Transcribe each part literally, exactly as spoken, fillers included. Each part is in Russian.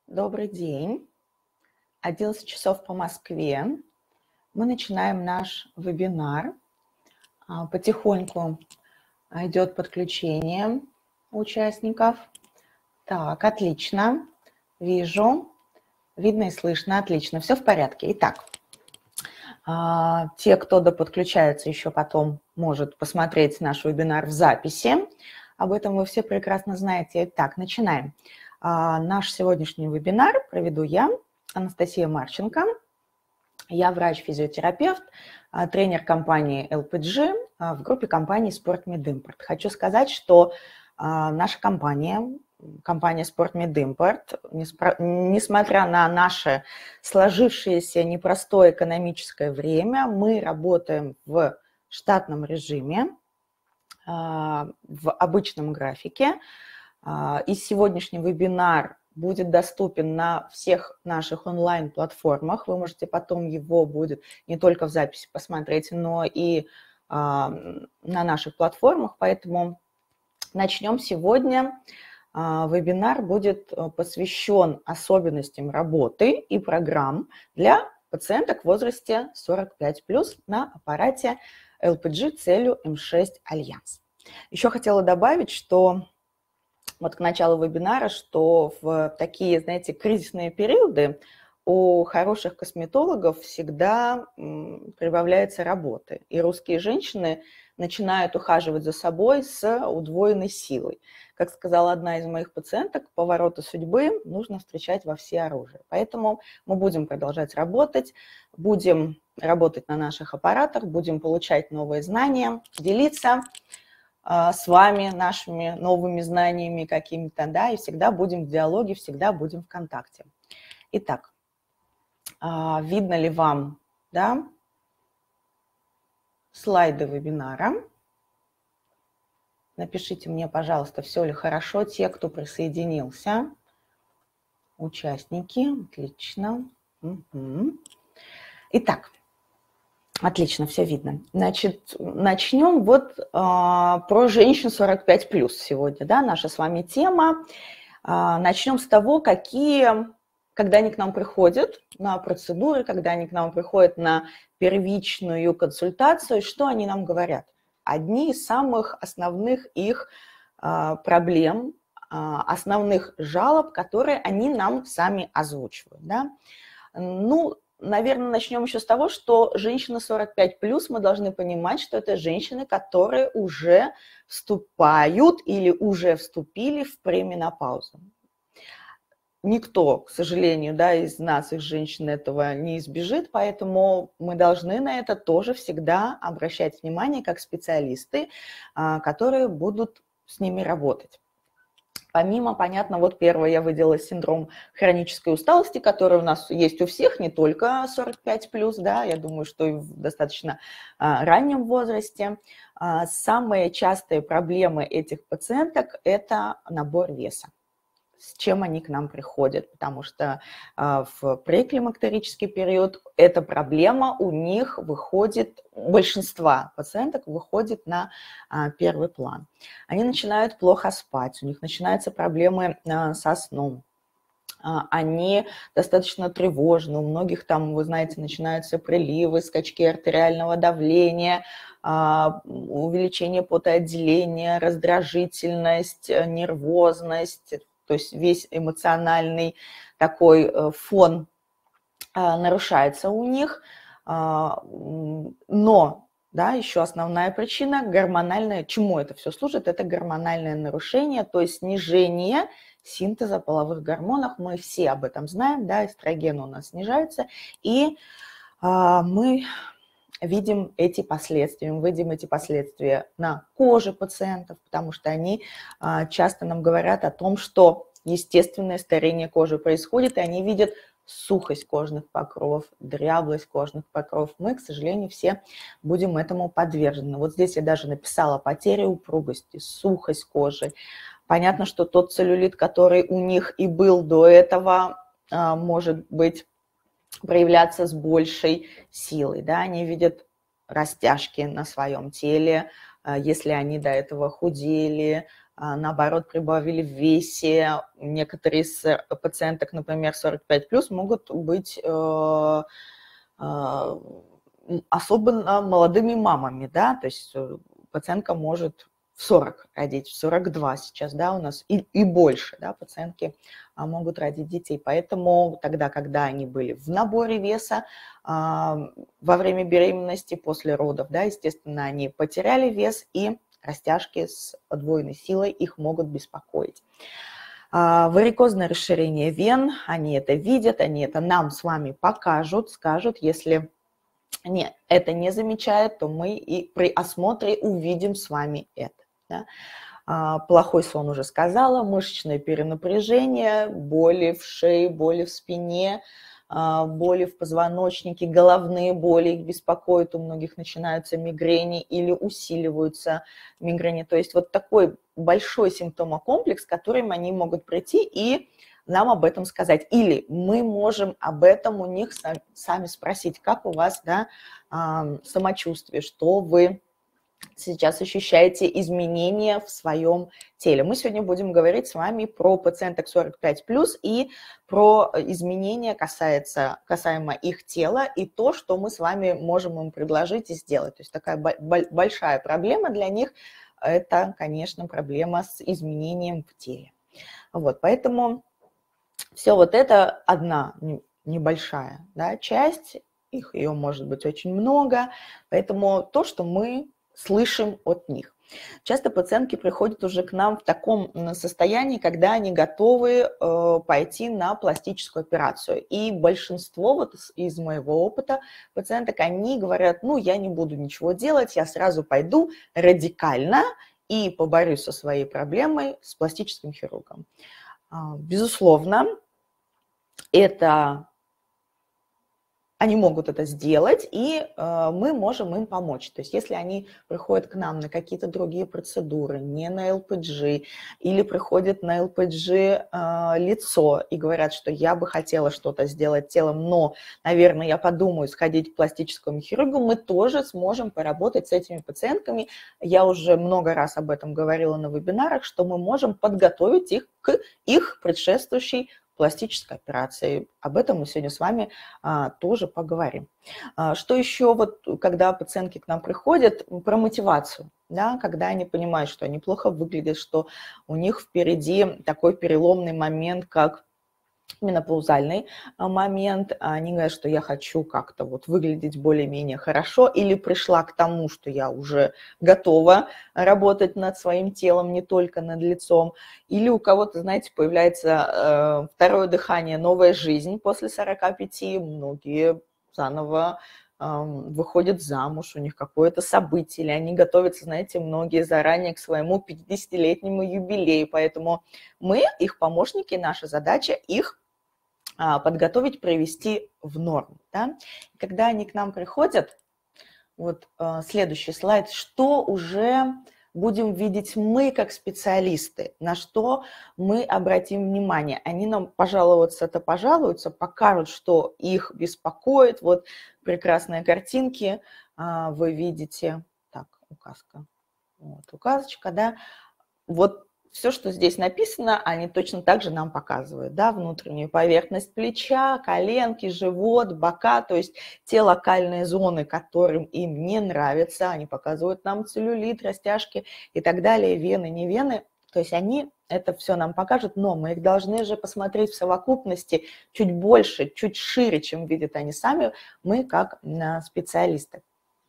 Добрый день. одиннадцать часов по Москве. Мы начинаем наш вебинар. Потихоньку идет подключение участников. Так, отлично. Вижу. Видно и слышно. Отлично. Все в порядке. Итак, те, кто доподключается еще потом, может посмотреть наш вебинар в записи. Об этом вы все прекрасно знаете. Итак, начинаем. Наш сегодняшний вебинар проведу я, Анастасия Марченко. Я врач-физиотерапевт, тренер компании эл пи джи в группе компании «Спортмедимпорт». Хочу сказать, что наша компания, компания «Спортмедимпорт», несмотря на наше сложившееся непростое экономическое время, мы работаем в штатном режиме, в обычном графике. И сегодняшний вебинар будет доступен на всех наших онлайн-платформах. Вы можете потом его будет не только в записи посмотреть, но и на наших платформах. Поэтому начнем сегодня. Вебинар будет посвящен особенностям работы и программ для пациенток в возрасте сорок пять плюс на аппарате эл пи джи Целью эм шесть Альянс. Еще хотела добавить, что вот к началу вебинара, что в такие, знаете, кризисные периоды у хороших косметологов всегда прибавляется работы. И русские женщины начинают ухаживать за собой с удвоенной силой. Как сказала одна из моих пациенток, повороты судьбы нужно встречать во всеоружие. Поэтому мы будем продолжать работать, будем работать на наших аппаратах, будем получать новые знания, делиться с вами нашими новыми знаниями какими-то, да, и всегда будем в диалоге, всегда будем в контакте. Итак, видно ли вам, да, слайды вебинара? Напишите мне, пожалуйста, все ли хорошо, те, кто присоединился. Участники, отлично. Угу. Итак, отлично, все видно. Значит, начнем вот а, про женщин сорок пять плюс сегодня, да, наша с вами тема. А, начнем с того, какие, когда они к нам приходят на процедуры, когда они к нам приходят на первичную консультацию, что они нам говорят. Одни из самых основных их а, проблем, а, основных жалоб, которые они нам сами озвучивают, да. Ну, наверное, начнем еще с того, что женщины сорок пять плюс, мы должны понимать, что это женщины, которые уже вступают или уже вступили в пременопаузу. Никто, к сожалению, да, из нас, из женщин, этого не избежит, поэтому мы должны на это тоже всегда обращать внимание как специалисты, которые будут с ними работать. Помимо, понятно, вот первое я выделила синдром хронической усталости, который у нас есть у всех, не только сорок пять плюс, да, я думаю, что и в достаточно а, раннем возрасте. А, самые частые проблемы этих пациенток – это набор веса. С чем они к нам приходят, потому что а, в преклимактерический период эта проблема у них выходит, у большинства пациенток выходит на а, первый план. Они начинают плохо спать, у них начинаются проблемы а, со сном. А, они достаточно тревожны, у многих там, вы знаете, начинаются приливы, скачки артериального давления, а, увеличение потоотделения, раздражительность, нервозность. То есть весь эмоциональный такой фон нарушается у них. Но, да, еще основная причина гормональная. Чему это все служит? Это гормональное нарушение, то есть снижение синтеза половых гормонов. Мы все об этом знаем, да, эстроген у нас снижается, и мы видим эти последствия, мы видим эти последствия на коже пациентов, потому что они а, часто нам говорят о том, что естественное старение кожи происходит, и они видят сухость кожных покровов, дряблость кожных покровов. Мы, к сожалению, все будем этому подвержены. Вот здесь я даже написала потеря упругости, сухость кожи. Понятно, что тот целлюлит, который у них и был до этого, а, может быть, проявляться с большей силой, да, они видят растяжки на своем теле, если они до этого худели, наоборот, прибавили в весе. Некоторые из пациенток, например, сорок пять плюс, могут быть особенно молодыми мамами, да, то есть пациентка может в сорок родить, в сорок два сейчас, да, у нас и, и больше, да, пациентки а, могут родить детей. Поэтому тогда, когда они были в наборе веса, а, во время беременности, после родов, да, естественно, они потеряли вес, и растяжки с подвойной силой их могут беспокоить. А, варикозное расширение вен, они это видят, они это нам с вами покажут, скажут, если нет, это не замечает, то мы и при осмотре увидим с вами это. Да? А, плохой сон уже сказала, мышечное перенапряжение, боли в шее, боли в спине, а, боли в позвоночнике, головные боли их беспокоят, у многих начинаются мигрени или усиливаются мигрени. То есть вот такой большой симптомокомплекс, с которым они могут прийти и нам об этом сказать. Или мы можем об этом у них сами спросить, как у вас, да, самочувствие, что вы сейчас ощущаете изменения в своем теле. Мы сегодня будем говорить с вами про пациенток сорок пять плюс и про изменения касается, касаемо их тела и то, что мы с вами можем им предложить и сделать. То есть такая большая проблема для них – это, конечно, проблема с изменением в теле. Вот, поэтому все вот это одна небольшая, да, часть, их ее может быть очень много, поэтому то, что мы слышим от них. Часто пациентки приходят уже к нам в таком состоянии, когда они готовы э, пойти на пластическую операцию. И большинство вот из, из моего опыта пациенток, они говорят, ну, я не буду ничего делать, я сразу пойду радикально и поборюсь со своей проблемой с пластическим хирургом. Безусловно, это, они могут это сделать, и э, мы можем им помочь. То есть если они приходят к нам на какие-то другие процедуры, не на эл пэ джи, или приходят на эл пэ джи э, лицо и говорят, что я бы хотела что-то сделать телом, но, наверное, я подумаю сходить к пластическому хирургу, мы тоже сможем поработать с этими пациентками. Я уже много раз об этом говорила на вебинарах, что мы можем подготовить их к их предшествующей пластической операции. Об этом мы сегодня с вами а, тоже поговорим. А, что еще, вот, когда пациентки к нам приходят, про мотивацию, да, когда они понимают, что они плохо выглядят, что у них впереди такой переломный момент, как менопаузальный момент, они говорят, что я хочу как-то вот выглядеть более-менее хорошо, или пришла к тому, что я уже готова работать над своим телом, не только над лицом, или у кого-то, знаете, появляется э, второе дыхание, новая жизнь после сорока пяти, многие заново э, выходят замуж, у них какое-то событие, или они готовятся, знаете, многие заранее к своему пятидесятилетнему юбилею, поэтому мы, их помощники, наша задача их подготовить, привести в норму. Да? Когда они к нам приходят, вот э, следующий слайд, что уже будем видеть мы как специалисты, на что мы обратим внимание. Они нам пожаловаться-то пожалуются, покажут, что их беспокоит. Вот прекрасные картинки э, вы видите. Так, указка. Вот, указочка, да. Вот все, что здесь написано, они точно так же нам показывают, да, внутреннюю поверхность плеча, коленки, живот, бока, то есть те локальные зоны, которым им не нравятся, они показывают нам целлюлит, растяжки и так далее, вены, не вены, то есть они это все нам покажут, но мы их должны же посмотреть в совокупности чуть больше, чуть шире, чем видят они сами, мы как специалисты.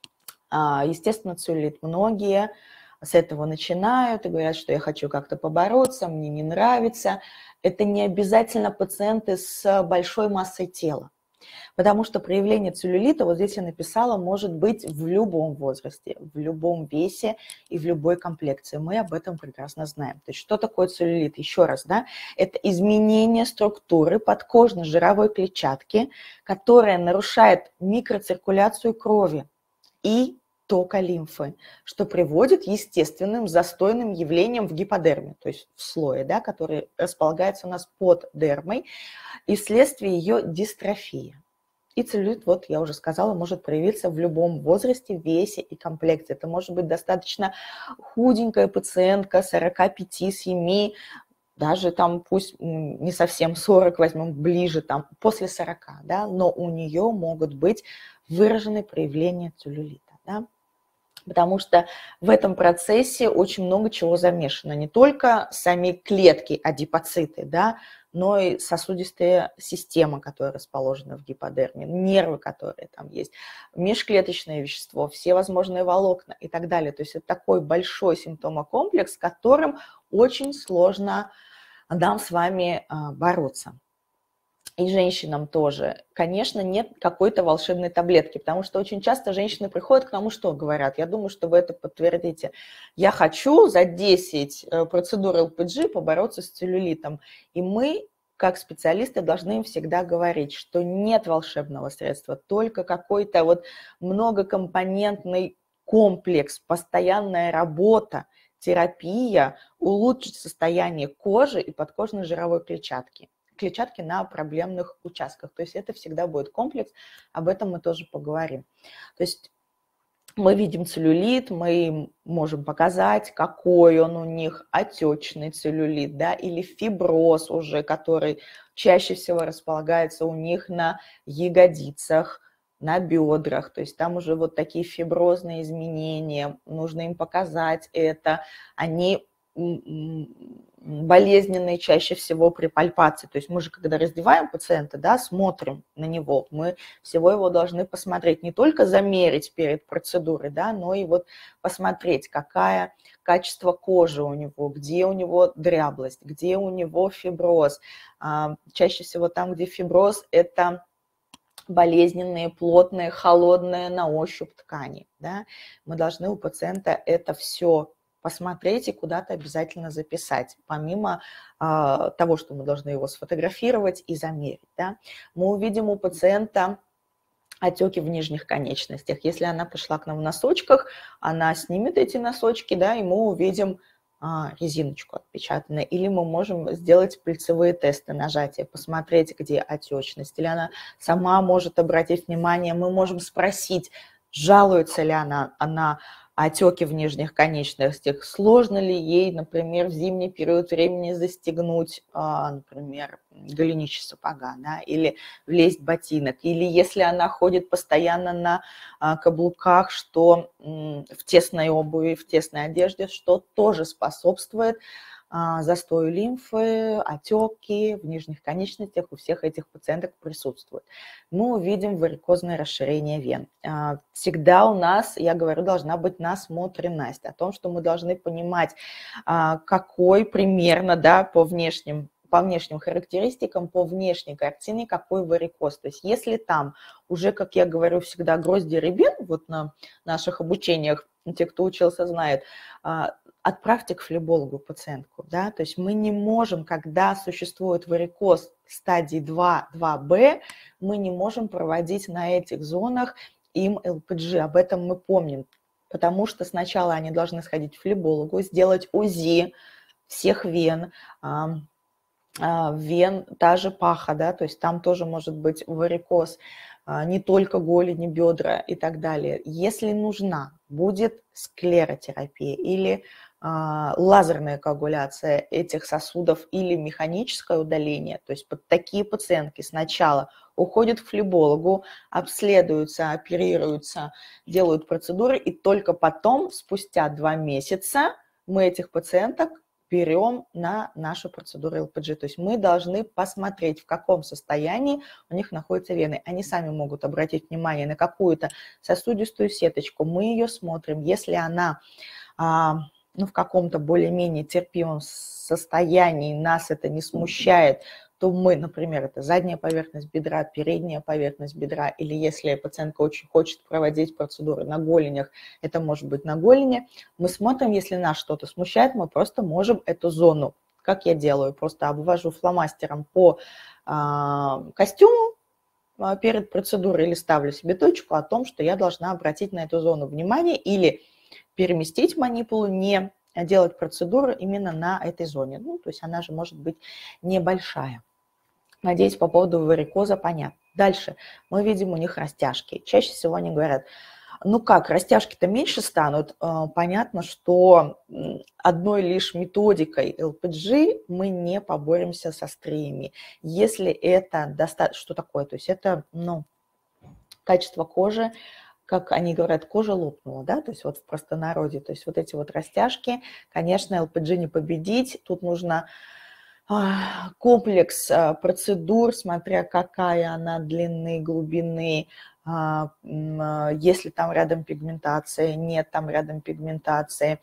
Естественно, целлюлит многие с этого начинают и говорят, что я хочу как-то побороться, мне не нравится. Это не обязательно пациенты с большой массой тела, потому что проявление целлюлита, вот здесь я написала, может быть в любом возрасте, в любом весе и в любой комплекции. Мы об этом прекрасно знаем. То есть что такое целлюлит? Еще раз, да, это изменение структуры подкожно-жировой клетчатки, которая нарушает микроциркуляцию крови и тока лимфы, что приводит к естественным застойным явлениям в гиподерме, то есть в слое, да, который располагается у нас под дермой, и вследствие ее дистрофии. И целлюлит, вот я уже сказала, может проявиться в любом возрасте, весе и комплекте. Это может быть достаточно худенькая пациентка, сорок пять, семь, даже там пусть не совсем сорок, возьмем ближе, там после сорока, да, но у нее могут быть выраженные проявления целлюлита, да. Потому что в этом процессе очень много чего замешано. Не только сами клетки, адипоциты, да, но и сосудистая система, которая расположена в гиподерме, нервы, которые там есть, межклеточное вещество, все возможные волокна и так далее. То есть это такой большой симптомокомплекс, с которым очень сложно нам с вами бороться. И женщинам тоже. Конечно, нет какой-то волшебной таблетки, потому что очень часто женщины приходят к нам, что говорят, я думаю, что вы это подтвердите. Я хочу за десять процедур эл пэ джи побороться с целлюлитом. И мы, как специалисты, должны им всегда говорить, что нет волшебного средства, только какой-то вот многокомпонентный комплекс, постоянная работа, терапия улучшит состояние кожи и подкожной жировой клетчатки. клетчатки на проблемных участках. То есть это всегда будет комплекс, об этом мы тоже поговорим. То есть мы видим целлюлит, мы можем показать, какой он у них, отечный целлюлит, да, или фиброз уже, который чаще всего располагается у них на ягодицах, на бедрах, то есть там уже вот такие фиброзные изменения, нужно им показать это, они болезненные чаще всего при пальпации. То есть мы же, когда раздеваем пациента, да, смотрим на него, мы всего его должны посмотреть, не только замерить перед процедурой, да, но и вот посмотреть, какое качество кожи у него, где у него дряблость, где у него фиброз. Чаще всего там, где фиброз, это болезненные, плотные, холодные на ощупь ткани. Да? Мы должны у пациента это все посмотреть и куда-то обязательно записать, помимо э, того, что мы должны его сфотографировать и замерить. Да? Мы увидим у пациента отеки в нижних конечностях. Если она пришла к нам в носочках, она снимет эти носочки, да, и мы увидим а, резиночку отпечатанную. Или мы можем сделать пальцевые тесты нажатия, посмотреть, где отечность. Или она сама может обратить внимание, мы можем спросить, жалуется ли она, она отеки в нижних конечностях, сложно ли ей, например, в зимний период времени застегнуть, например, голенища сапога, да, или влезть в ботинок, или если она ходит постоянно на каблуках, что в тесной обуви, в тесной одежде, что тоже способствует застою лимфы, отеки в нижних конечностях у всех этих пациенток присутствуют. Мы увидим варикозное расширение вен. Всегда у нас, я говорю, должна быть насмотренность о том, что мы должны понимать, какой примерно, да, по внешним по внешним характеристикам, по внешней картине, какой варикоз. То есть если там уже, как я говорю всегда, грозди рябин, вот на наших обучениях, те, кто учился, знают, отправьте к флебологу пациентку. Да? То есть мы не можем, когда существует варикоз стадии два, два бэ, мы не можем проводить на этих зонах им эл пэ джи. Об этом мы помним, потому что сначала они должны сходить к флебологу, сделать УЗИ всех вен, вен, та же паха, да, то есть там тоже может быть варикоз, не только голени, бедра и так далее. Если нужна будет склеротерапия или а, лазерная коагуляция этих сосудов или механическое удаление, то есть под такие пациентки сначала уходят к флебологу, обследуются, оперируются, делают процедуры, и только потом, спустя два месяца, мы этих пациенток берем на нашу процедуру эл пэ джи. То есть мы должны посмотреть, в каком состоянии у них находятся вены. Они сами могут обратить внимание на какую-то сосудистую сеточку. Мы ее смотрим. Если она а, ну, в каком-то более-менее терпимом состоянии, нас это не смущает, то мы, например, это задняя поверхность бедра, передняя поверхность бедра, или если пациентка очень хочет проводить процедуры на голенях, это может быть на голени, мы смотрим, если нас что-то смущает, мы просто можем эту зону, как я делаю, просто обвожу фломастером по а, костюму а, перед процедурой или ставлю себе точку о том, что я должна обратить на эту зону внимание или переместить манипулу, не делать процедуру именно на этой зоне. Ну, то есть она же может быть небольшая. Надеюсь, по поводу варикоза понятно. Дальше мы видим у них растяжки. Чаще всего они говорят, ну как, растяжки-то меньше станут. Понятно, что одной лишь методикой эл пи джи мы не поборемся со стриями. Если это достаточно... Что такое? То есть это, ну, качество кожи, как они говорят, кожа лопнула, да, то есть вот в простонародье. То есть вот эти вот растяжки, конечно, эл пи джи не победить. Тут нужно комплекс процедур, смотря какая она длины, глубины, если там рядом пигментация, нет там рядом пигментации,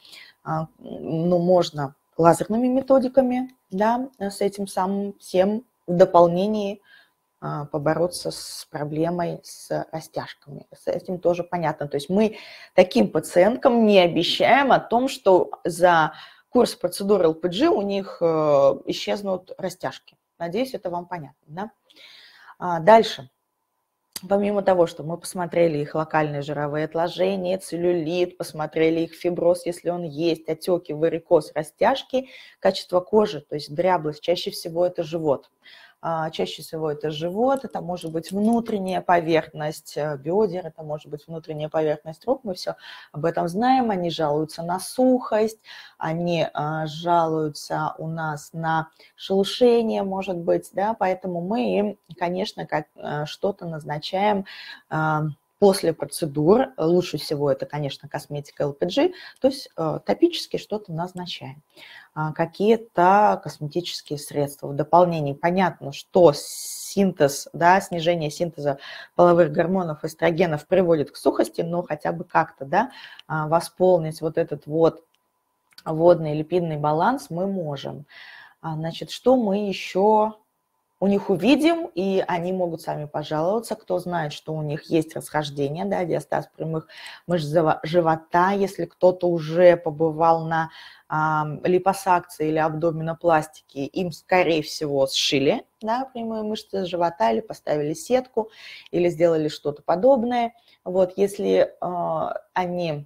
ну, можно лазерными методиками, да, с этим самым всем в дополнении побороться с проблемой с растяжками. С этим тоже понятно. То есть мы таким пациенткам не обещаем о том, что за курс процедуры эл пи джи у них исчезнут растяжки. Надеюсь, это вам понятно, да? Дальше. Помимо того, что мы посмотрели их локальные жировые отложения, целлюлит, посмотрели их фиброз, если он есть, отеки, варикоз, растяжки, качество кожи, то есть дряблость, чаще всего это живот. Чаще всего это живот, это может быть внутренняя поверхность бедер, это может быть внутренняя поверхность рук, мы все об этом знаем, они жалуются на сухость, они жалуются у нас на шелушение, может быть, да, поэтому мы им, конечно, как что-то назначаем после процедур. Лучше всего это, конечно, косметика эл пи джи, то есть топически что-то назначаем. Какие-то косметические средства. В дополнение понятно, что синтез, да, снижение синтеза половых гормонов, эстрогенов приводит к сухости, но хотя бы как-то, да, восполнить вот этот вот водный липидный баланс мы можем. Значит, что мы еще у них увидим, и они могут сами пожаловаться, кто знает, что у них есть расхождение, да, диастаз прямых мышц живота, если кто-то уже побывал на а, липосакции или абдоминопластике, им, скорее всего, сшили, да, прямые мышцы живота, или поставили сетку, или сделали что-то подобное. Вот, если а, они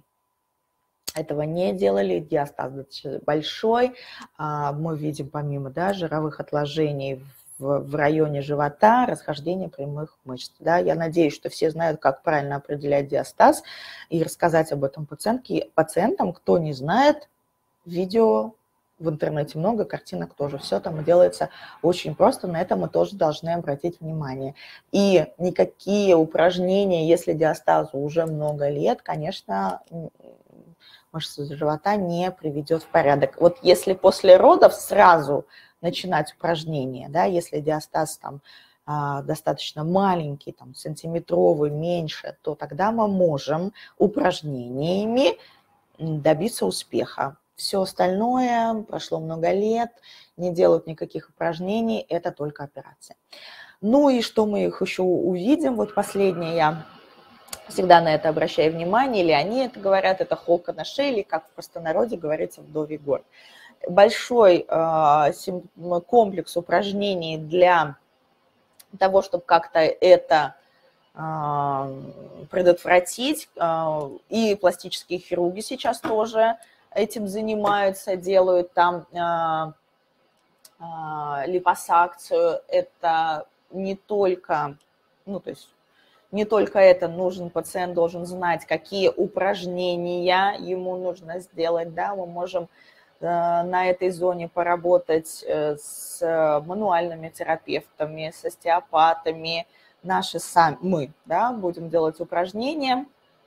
этого не делали, диастаз большой, а, мы видим помимо, да, жировых отложений в районе живота, расхождение прямых мышц. Да? Я надеюсь, что все знают, как правильно определять диастаз, и рассказать об этом пациентке, пациентам. Кто не знает, видео в интернете много, картинок тоже. Все там делается очень просто, на это мы тоже должны обратить внимание. И никакие упражнения, если диастазу уже много лет, конечно, мышцы живота не приведет в порядок. Вот если после родов сразу начинать упражнения, да, если диастаз там а, достаточно маленький, там, сантиметровый, меньше, то тогда мы можем упражнениями добиться успеха. Все остальное, прошло много лет, не делают никаких упражнений, это только операция. Ну и что мы их еще увидим, вот последнее, я всегда на это обращаю внимание, или они это говорят, это холка на шее, или как в простонародье говорится, вдовий горб. Большой э, комплекс упражнений для того, чтобы как-то это э, предотвратить. Э, и пластические хирурги сейчас тоже этим занимаются, делают там э, э, липосакцию. Это не только, ну, то есть не только это нужен, пациент должен знать, какие упражнения ему нужно сделать, да, мы можем на этой зоне поработать с мануальными терапевтами, с остеопатами, наши сами, мы, да, будем делать упражнения,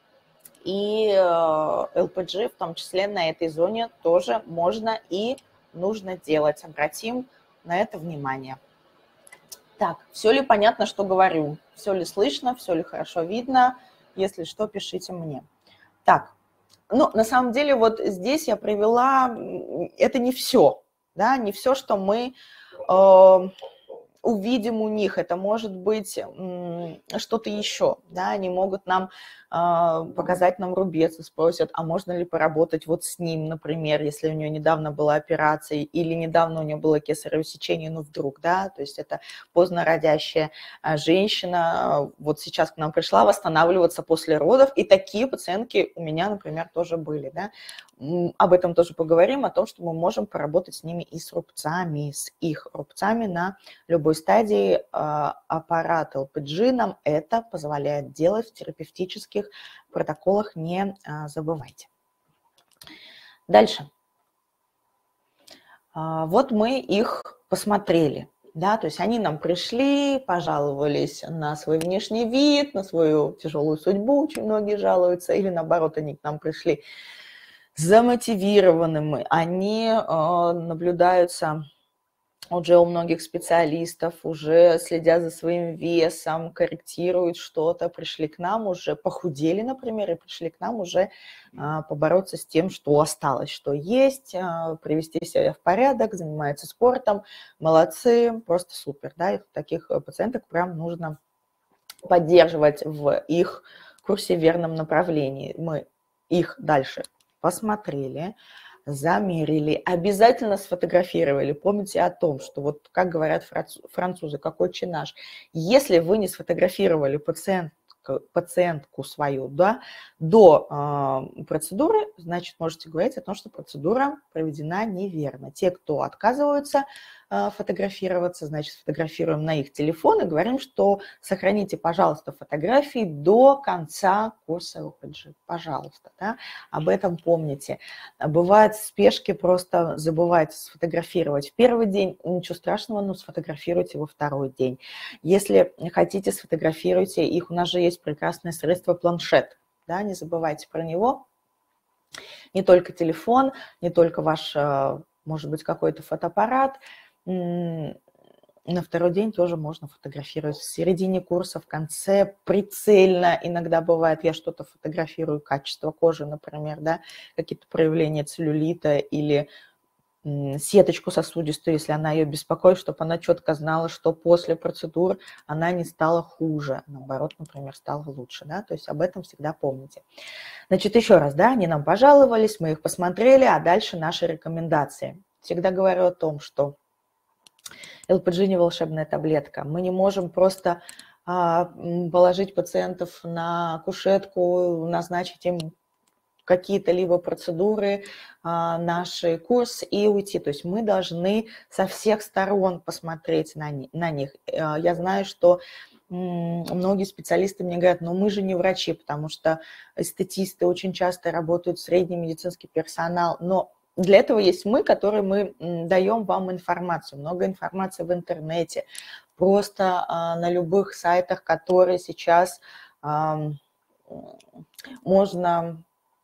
и эл пи джи в том числе на этой зоне тоже можно и нужно делать. Обратим на это внимание. Так, все ли понятно, что говорю? Все ли слышно, все ли хорошо видно? Если что, пишите мне. Так. Ну, на самом деле, вот здесь я привела, это не все, да, не все, что мы э, увидим у них, это может быть э, что-то еще, да, они могут нам э, показать нам рубец и спросят, а можно ли поработать вот с ним, например, если у нее недавно была операция или недавно у нее было кесарево сечение, ну вдруг, да, то есть это поздно родящая женщина, вот сейчас к нам пришла восстанавливаться после родов, и такие пациентки у меня, например, тоже были, да. об этом тоже поговорим, о том, что мы можем поработать с ними и с рубцами, с их рубцами на любой стадии. Аппарат эл пи джи нам это позволяет делать в терапевтических протоколах, не забывайте. Дальше. Вот мы их посмотрели. Да, то есть они нам пришли, пожаловались на свой внешний вид, на свою тяжелую судьбу, очень многие жалуются, или наоборот, они к нам пришли замотивированными, они э, наблюдаются уже у многих специалистов, уже следя за своим весом, корректируют что-то, пришли к нам уже, похудели, например, и пришли к нам уже а, побороться с тем, что осталось, что есть, а, привести себя в порядок, занимаются спортом, молодцы, просто супер, да, и таких пациенток прям нужно поддерживать в их курсе в верном направлении. Мы их дальше посмотрели, замерили, обязательно сфотографировали. Помните о том, что вот как говорят французы, какой чинаж. Если вы не сфотографировали пациент, пациентку свою, да, до э, процедуры, значит, можете говорить о том, что процедура проведена неверно. Те, кто отказываются э, фотографироваться, значит, фотографируем на их телефон и говорим, что сохраните, пожалуйста, фотографии до конца курса эл пи джи. Пожалуйста, да, об этом помните. Бывает в спешке, просто забывайте сфотографировать в первый день, ничего страшного, но сфотографируйте во второй день. Если хотите, сфотографируйте их, у нас же есть прекрасное средство планшет, да, не забывайте про него. Не только телефон, не только ваш, может быть, какой-то фотоаппарат. На второй день тоже можно фотографировать. В середине курса, в конце, прицельно. Иногда бывает, я что-то фотографирую, качество кожи, например, да, какие-то проявления целлюлита или сеточку сосудистую, если она ее беспокоит, чтобы она четко знала, что после процедур она не стала хуже, наоборот, например, стала лучше, да, то есть об этом всегда помните. Значит, еще раз, да, они нам пожаловались, мы их посмотрели, а дальше наши рекомендации. Всегда говорю о том, что эл пи джи не волшебная таблетка, мы не можем просто а, положить пациентов на кушетку, назначить им какие-то либо процедуры, наш курс и уйти. То есть мы должны со всех сторон посмотреть на, на них. Я знаю, что многие специалисты мне говорят, но мы же не врачи, потому что эстетисты очень часто работают, средний медицинский персонал, но для этого есть мы, которые мы даем вам информацию, много информации в интернете, просто на любых сайтах, которые сейчас можно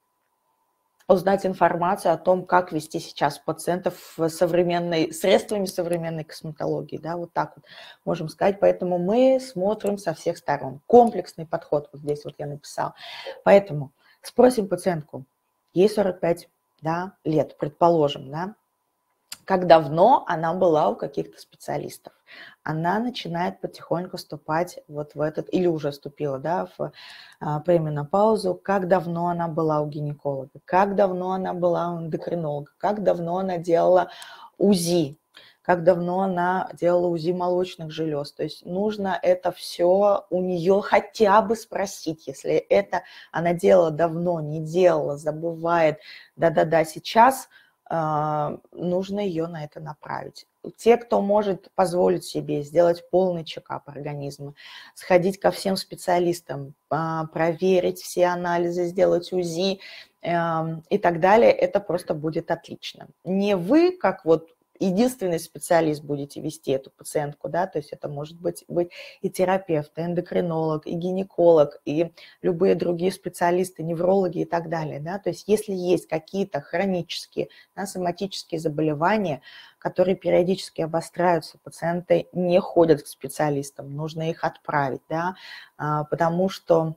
узнать информацию о том, как вести сейчас пациентов современной, средствами современной косметологии, да, вот так вот можем сказать. Поэтому мы смотрим со всех сторон. Комплексный подход, вот здесь вот я написала. Поэтому спросим пациентку, ей сорок пять, да, лет, предположим, да, как давно она была у каких-то специалистов. Она начинает потихоньку вступать вот в этот, или уже вступила, да, в а, пременопаузу, как давно она была у гинеколога, как давно она была у эндокринолога, как давно она делала УЗИ, как давно она делала УЗИ молочных желез. То есть нужно это все у нее хотя бы спросить, если это она делала давно, не делала, забывает, да-да-да, сейчас нужно ее на это направить. Те, кто может позволить себе сделать полный чекап организма, сходить ко всем специалистам, проверить все анализы, сделать УЗИ и так далее, это просто будет отлично. Не вы, как вот единственный специалист будете вести эту пациентку, да, то есть это может быть, быть и терапевт, и эндокринолог, и гинеколог, и любые другие специалисты, неврологи и так далее, да, то есть если есть какие-то хронические, да, соматические заболевания, которые периодически обостряются, пациенты не ходят к специалистам, нужно их отправить, да, потому что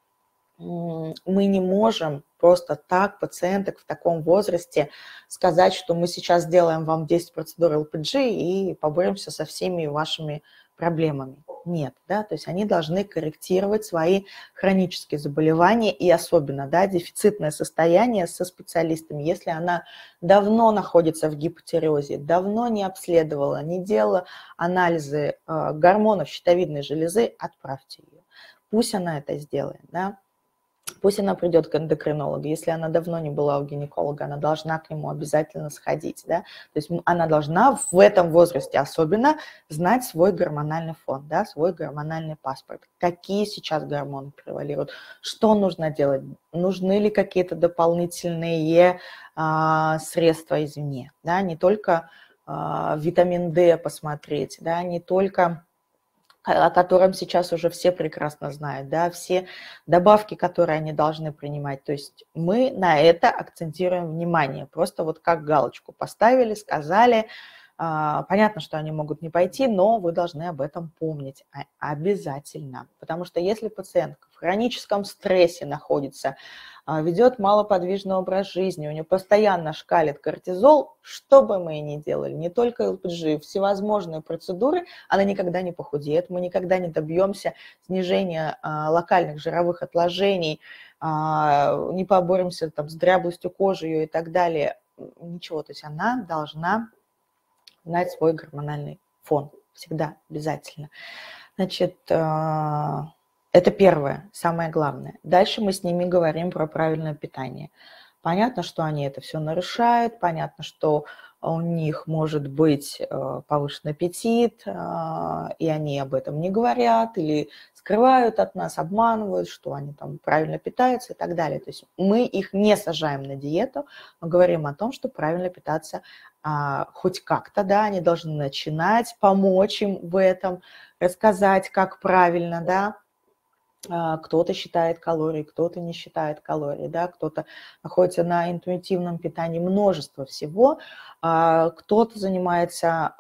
мы не можем просто так пациенток в таком возрасте сказать, что мы сейчас сделаем вам десять процедур эл пи джи и поборемся со всеми вашими проблемами. Нет, да, то есть они должны корректировать свои хронические заболевания и особенно, да, дефицитное состояние со специалистами. Если она давно находится в гипотиреозе, давно не обследовала, не делала анализы э, гормонов щитовидной железы, отправьте ее. Пусть она это сделает, да. Пусть она придет к эндокринологу. Если она давно не была у гинеколога, она должна к нему обязательно сходить. Да? То есть она должна в этом возрасте особенно знать свой гормональный фон, да, свой гормональный паспорт. Какие сейчас гормоны превалируют, что нужно делать, нужны ли какие-то дополнительные а, средства извне. Да? Не только а, витамин D посмотреть, да? Не только... о котором сейчас уже все прекрасно знают, да, все добавки, которые они должны принимать. То есть мы на это акцентируем внимание, просто вот как галочку поставили, сказали. Понятно, что они могут не пойти, но вы должны об этом помнить обязательно, потому что если пациентка в хроническом стрессе находится, ведет малоподвижный образ жизни, у нее постоянно шкалит кортизол, что бы мы ни делали, не только эл пи джи, всевозможные процедуры, она никогда не похудеет, мы никогда не добьемся снижения а, локальных жировых отложений, а, не поборемся там, с дряблостью кожи ее и так далее. Ничего, то есть она должна знать свой гормональный фон, всегда обязательно. Значит, это первое, самое главное. Дальше мы с ними говорим про правильное питание. Понятно, что они это все нарушают, понятно, что у них может быть повышенный аппетит, и они об этом не говорят, или скрывают от нас, обманывают, что они там правильно питаются и так далее. То есть мы их не сажаем на диету, мы говорим о том, что правильно питаться хоть как-то, да, они должны начинать, помочь им в этом, рассказать, как правильно, да. Кто-то считает калории, кто-то не считает калорий, да, кто-то находится на интуитивном питании, множество всего, кто-то занимается,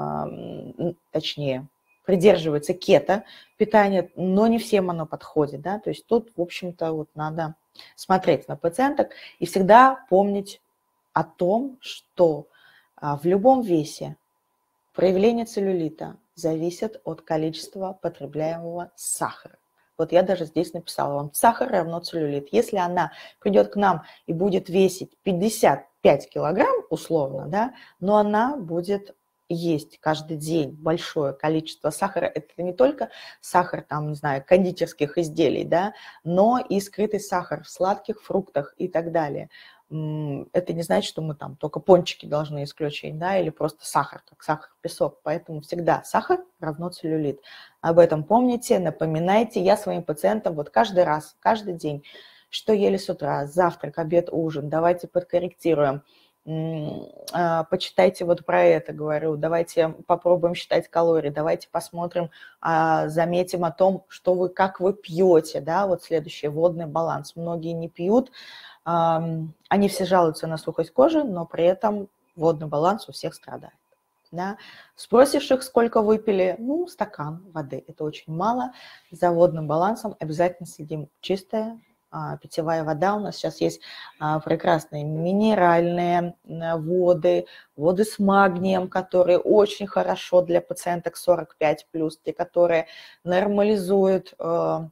точнее, придерживается кето питания, но не всем оно подходит, да, то есть тут, в общем-то, вот надо смотреть на пациенток и всегда помнить о том, что в любом весе проявление целлюлита зависит от количества потребляемого сахара. Вот я даже здесь написала вам, сахар равно целлюлит. Если она придет к нам и будет весить пятьдесят пять килограмм, условно, да, но она будет есть каждый день большое количество сахара. Это не только сахар, там, не знаю, кондитерских изделий, да, но и скрытый сахар в сладких фруктах и так далее. Это не значит, что мы там только пончики должны исключить, да, или просто сахар, как сахар-песок. Поэтому всегда сахар равно целлюлит. Об этом помните, напоминайте. Я своим пациентам вот каждый раз, каждый день, что ели с утра, завтрак, обед, ужин, давайте подкорректируем. Почитайте вот про это, говорю, давайте попробуем считать калории, давайте посмотрим, заметим о том, что вы, как вы пьете, да, вот следующее, водный баланс. Многие не пьют, они все жалуются на сухость кожи, но при этом водный баланс у всех страдает. Да. Спросишь их, сколько выпили, ну, стакан воды, это очень мало. За водным балансом обязательно следим. Чистая а, питьевая вода, у нас сейчас есть а, прекрасные минеральные а, воды, воды с магнием, которые очень хорошо для пациенток сорок пять плюс, те, которые нормализуют а,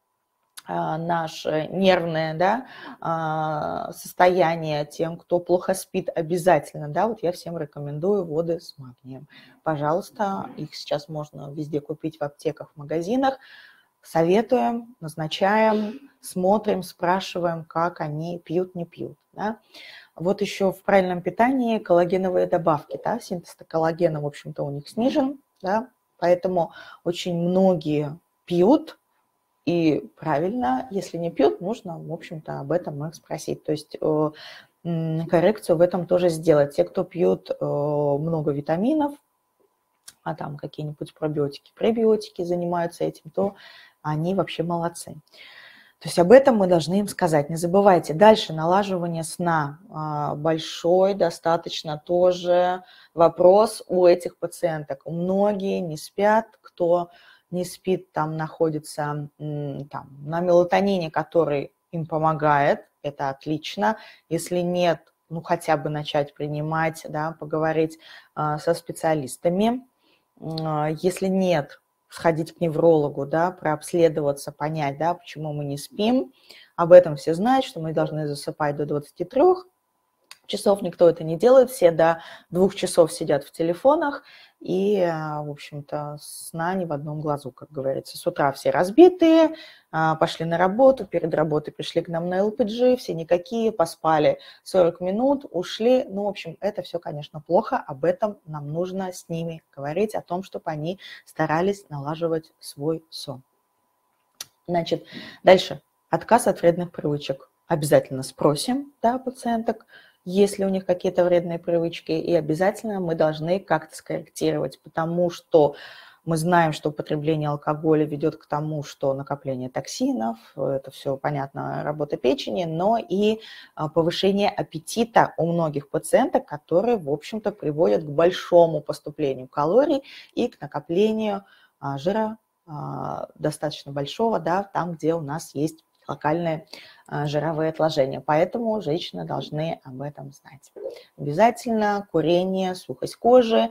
наше нервное, да, состояние тем, кто плохо спит, обязательно, да, вот я всем рекомендую воды с магнием. Пожалуйста, их сейчас можно везде купить в аптеках, в магазинах. Советуем, назначаем, смотрим, спрашиваем, как они пьют, не пьют, да. Вот еще в правильном питании коллагеновые добавки, да, синтез коллагена, в общем-то, у них снижен, да, поэтому очень многие пьют. И правильно, если не пьют, нужно, в общем-то, об этом их спросить. То есть коррекцию в этом тоже сделать. Те, кто пьют много витаминов, а там какие-нибудь пробиотики, пребиотики занимаются этим, то они вообще молодцы. То есть об этом мы должны им сказать. Не забывайте. Дальше налаживание сна. Большой достаточно тоже вопрос у этих пациенток. Многие не спят, кто не спит, там находится там, на мелатонине, который им помогает, это отлично. Если нет, ну хотя бы начать принимать, да, поговорить а, со специалистами. А, если нет, сходить к неврологу, да, прообследоваться, понять, да, почему мы не спим. Об этом все знают, что мы должны засыпать до двадцати трёх. часов никто это не делает, все до двух часов сидят в телефонах, и, в общем-то, сна не в одном глазу, как говорится. С утра все разбитые, пошли на работу, перед работой пришли к нам на эл пи джи, все никакие, поспали сорок минут, ушли. Ну, в общем, это все, конечно, плохо, об этом нам нужно с ними говорить, о том, чтобы они старались налаживать свой сон. Значит, дальше. Отказ от вредных привычек. Обязательно спросим, да, пациенток, есть ли у них какие-то вредные привычки, и обязательно мы должны как-то скорректировать, потому что мы знаем, что употребление алкоголя ведет к тому, что накопление токсинов, это все понятно, работа печени, но и повышение аппетита у многих пациенток, которые, в общем-то, приводят к большому поступлению калорий и к накоплению жира достаточно большого, да, там, где у нас есть локальные жировые отложения. Поэтому женщины должны об этом знать. Обязательно курение, сухость кожи,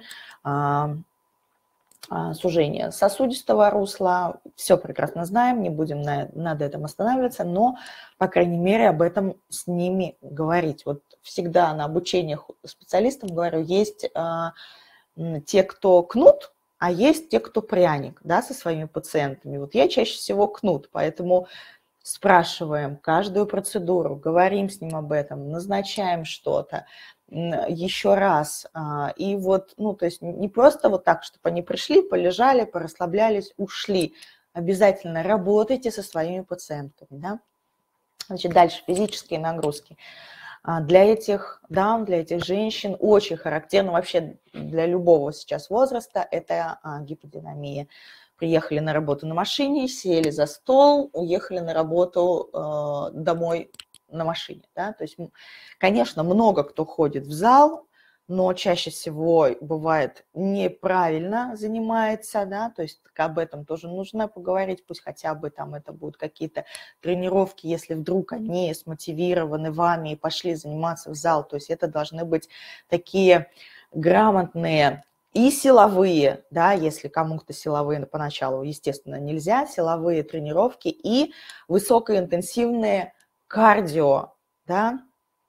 сужение сосудистого русла. Все прекрасно знаем, не будем на, над этим останавливаться, но, по крайней мере, об этом с ними говорить. Вот всегда на обучениях специалистам говорю, есть а, те, кто кнут, а есть те, кто пряник, да, со своими пациентами. Вот я чаще всего кнут, поэтому спрашиваем каждую процедуру, говорим с ним об этом, назначаем что-то еще раз. И вот, ну, то есть не просто вот так, чтобы они пришли, полежали, порасслаблялись, ушли. Обязательно работайте со своими пациентами, да. Значит, дальше физические нагрузки. Для этих дам, для этих женщин очень характерно, вообще для любого сейчас возраста, это гиподинамия. Приехали на работу на машине, сели за стол, уехали на работу э, домой на машине. Да? То есть, конечно, много кто ходит в зал, но чаще всего бывает неправильно занимается, да, то есть об этом тоже нужно поговорить, пусть хотя бы там это будут какие-то тренировки, если вдруг они смотивированы вами и пошли заниматься в зал, то есть это должны быть такие грамотные и силовые, да, если кому-то силовые поначалу, естественно, нельзя, силовые тренировки и высокоинтенсивные кардио, да,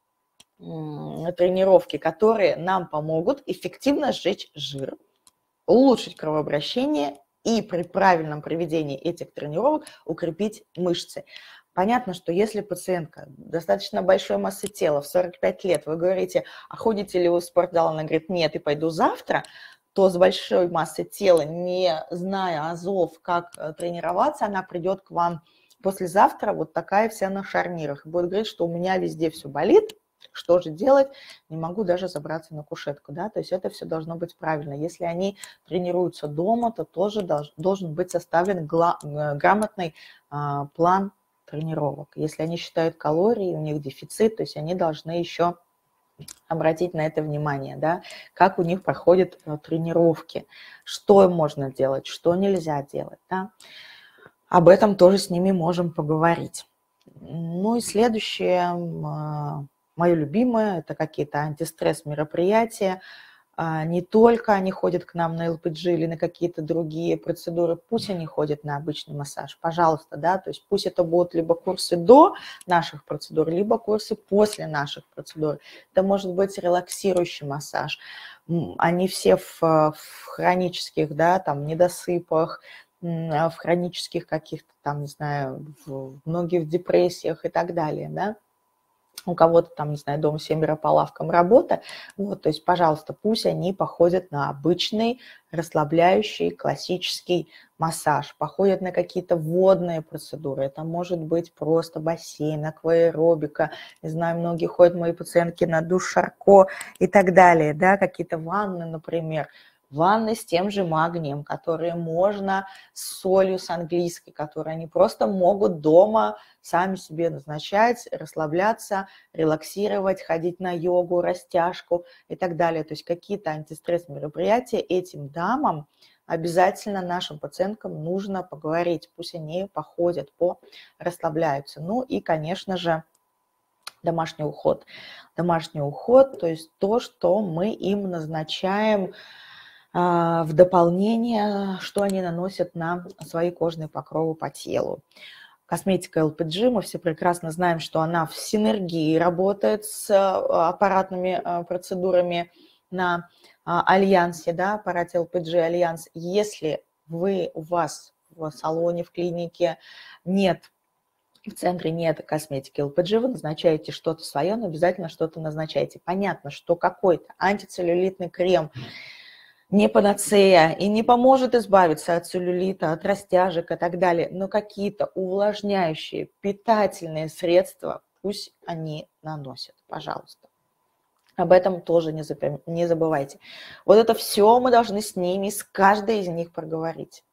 тренировки, которые нам помогут эффективно сжечь жир, улучшить кровообращение и при правильном проведении этих тренировок укрепить мышцы. Понятно, что если пациентка достаточно большой массы тела, в сорок пять лет, вы говорите, а ходите ли вы в спортзал, она говорит, нет, и пойду завтра, то с большой массой тела, не зная азов, как тренироваться, она придет к вам послезавтра вот такая вся на шарнирах и будет говорить, что у меня везде все болит, что же делать, не могу даже забраться на кушетку, да, то есть это все должно быть правильно. Если они тренируются дома, то тоже долж, должен быть составлен гла, грамотный а, план тренировок. Если они считают калории, у них дефицит, то есть они должны еще обратить на это внимание, да, как у них проходят тренировки, что можно делать, что нельзя делать, да. Об этом тоже с ними можем поговорить. Ну и следующее, мое любимое, это какие-то антистресс мероприятия. Не только они ходят к нам на эл пи джи или на какие-то другие процедуры, пусть они ходят на обычный массаж, пожалуйста, да, то есть пусть это будут либо курсы до наших процедур, либо курсы после наших процедур. Это может быть релаксирующий массаж. Они все в, в хронических, да, там, недосыпах, в хронических каких-то там, не знаю, в, многие в депрессиях и так далее, да. У кого-то там, не знаю, дома семеро по лавкам работа, вот, то есть, пожалуйста, пусть они походят на обычный расслабляющий классический массаж, походят на какие-то водные процедуры, это может быть просто бассейн, акваэробика, не знаю, многие ходят, мои пациентки, на душ Шарко и так далее, да, какие-то ванны, например, ванны с тем же магнием, которые можно с солью, с английской, которые они просто могут дома сами себе назначать, расслабляться, релаксировать, ходить на йогу, растяжку и так далее. То есть какие-то антистресс мероприятия этим дамам обязательно нашим пациенткам нужно поговорить, пусть они походят, порасслабляются. Ну и, конечно же, домашний уход. Домашний уход, то есть то, что мы им назначаем в дополнение, что они наносят на свои кожные покровы по телу. Косметика эл пи джи, мы все прекрасно знаем, что она в синергии работает с аппаратными процедурами на Альянсе, да, аппарате эл пи джи Альянс. Если вы, у вас в салоне, в клинике нет, в центре нет косметики эл пи джи, вы назначаете что-то свое, но обязательно что-то назначайте. Понятно, что какой-то антицеллюлитный крем не панацея и не поможет избавиться от целлюлита, от растяжек и так далее, но какие-то увлажняющие, питательные средства пусть они наносят, пожалуйста. Об этом тоже не, запом... не забывайте. Вот это все мы должны с ними, с каждой из них проговорить,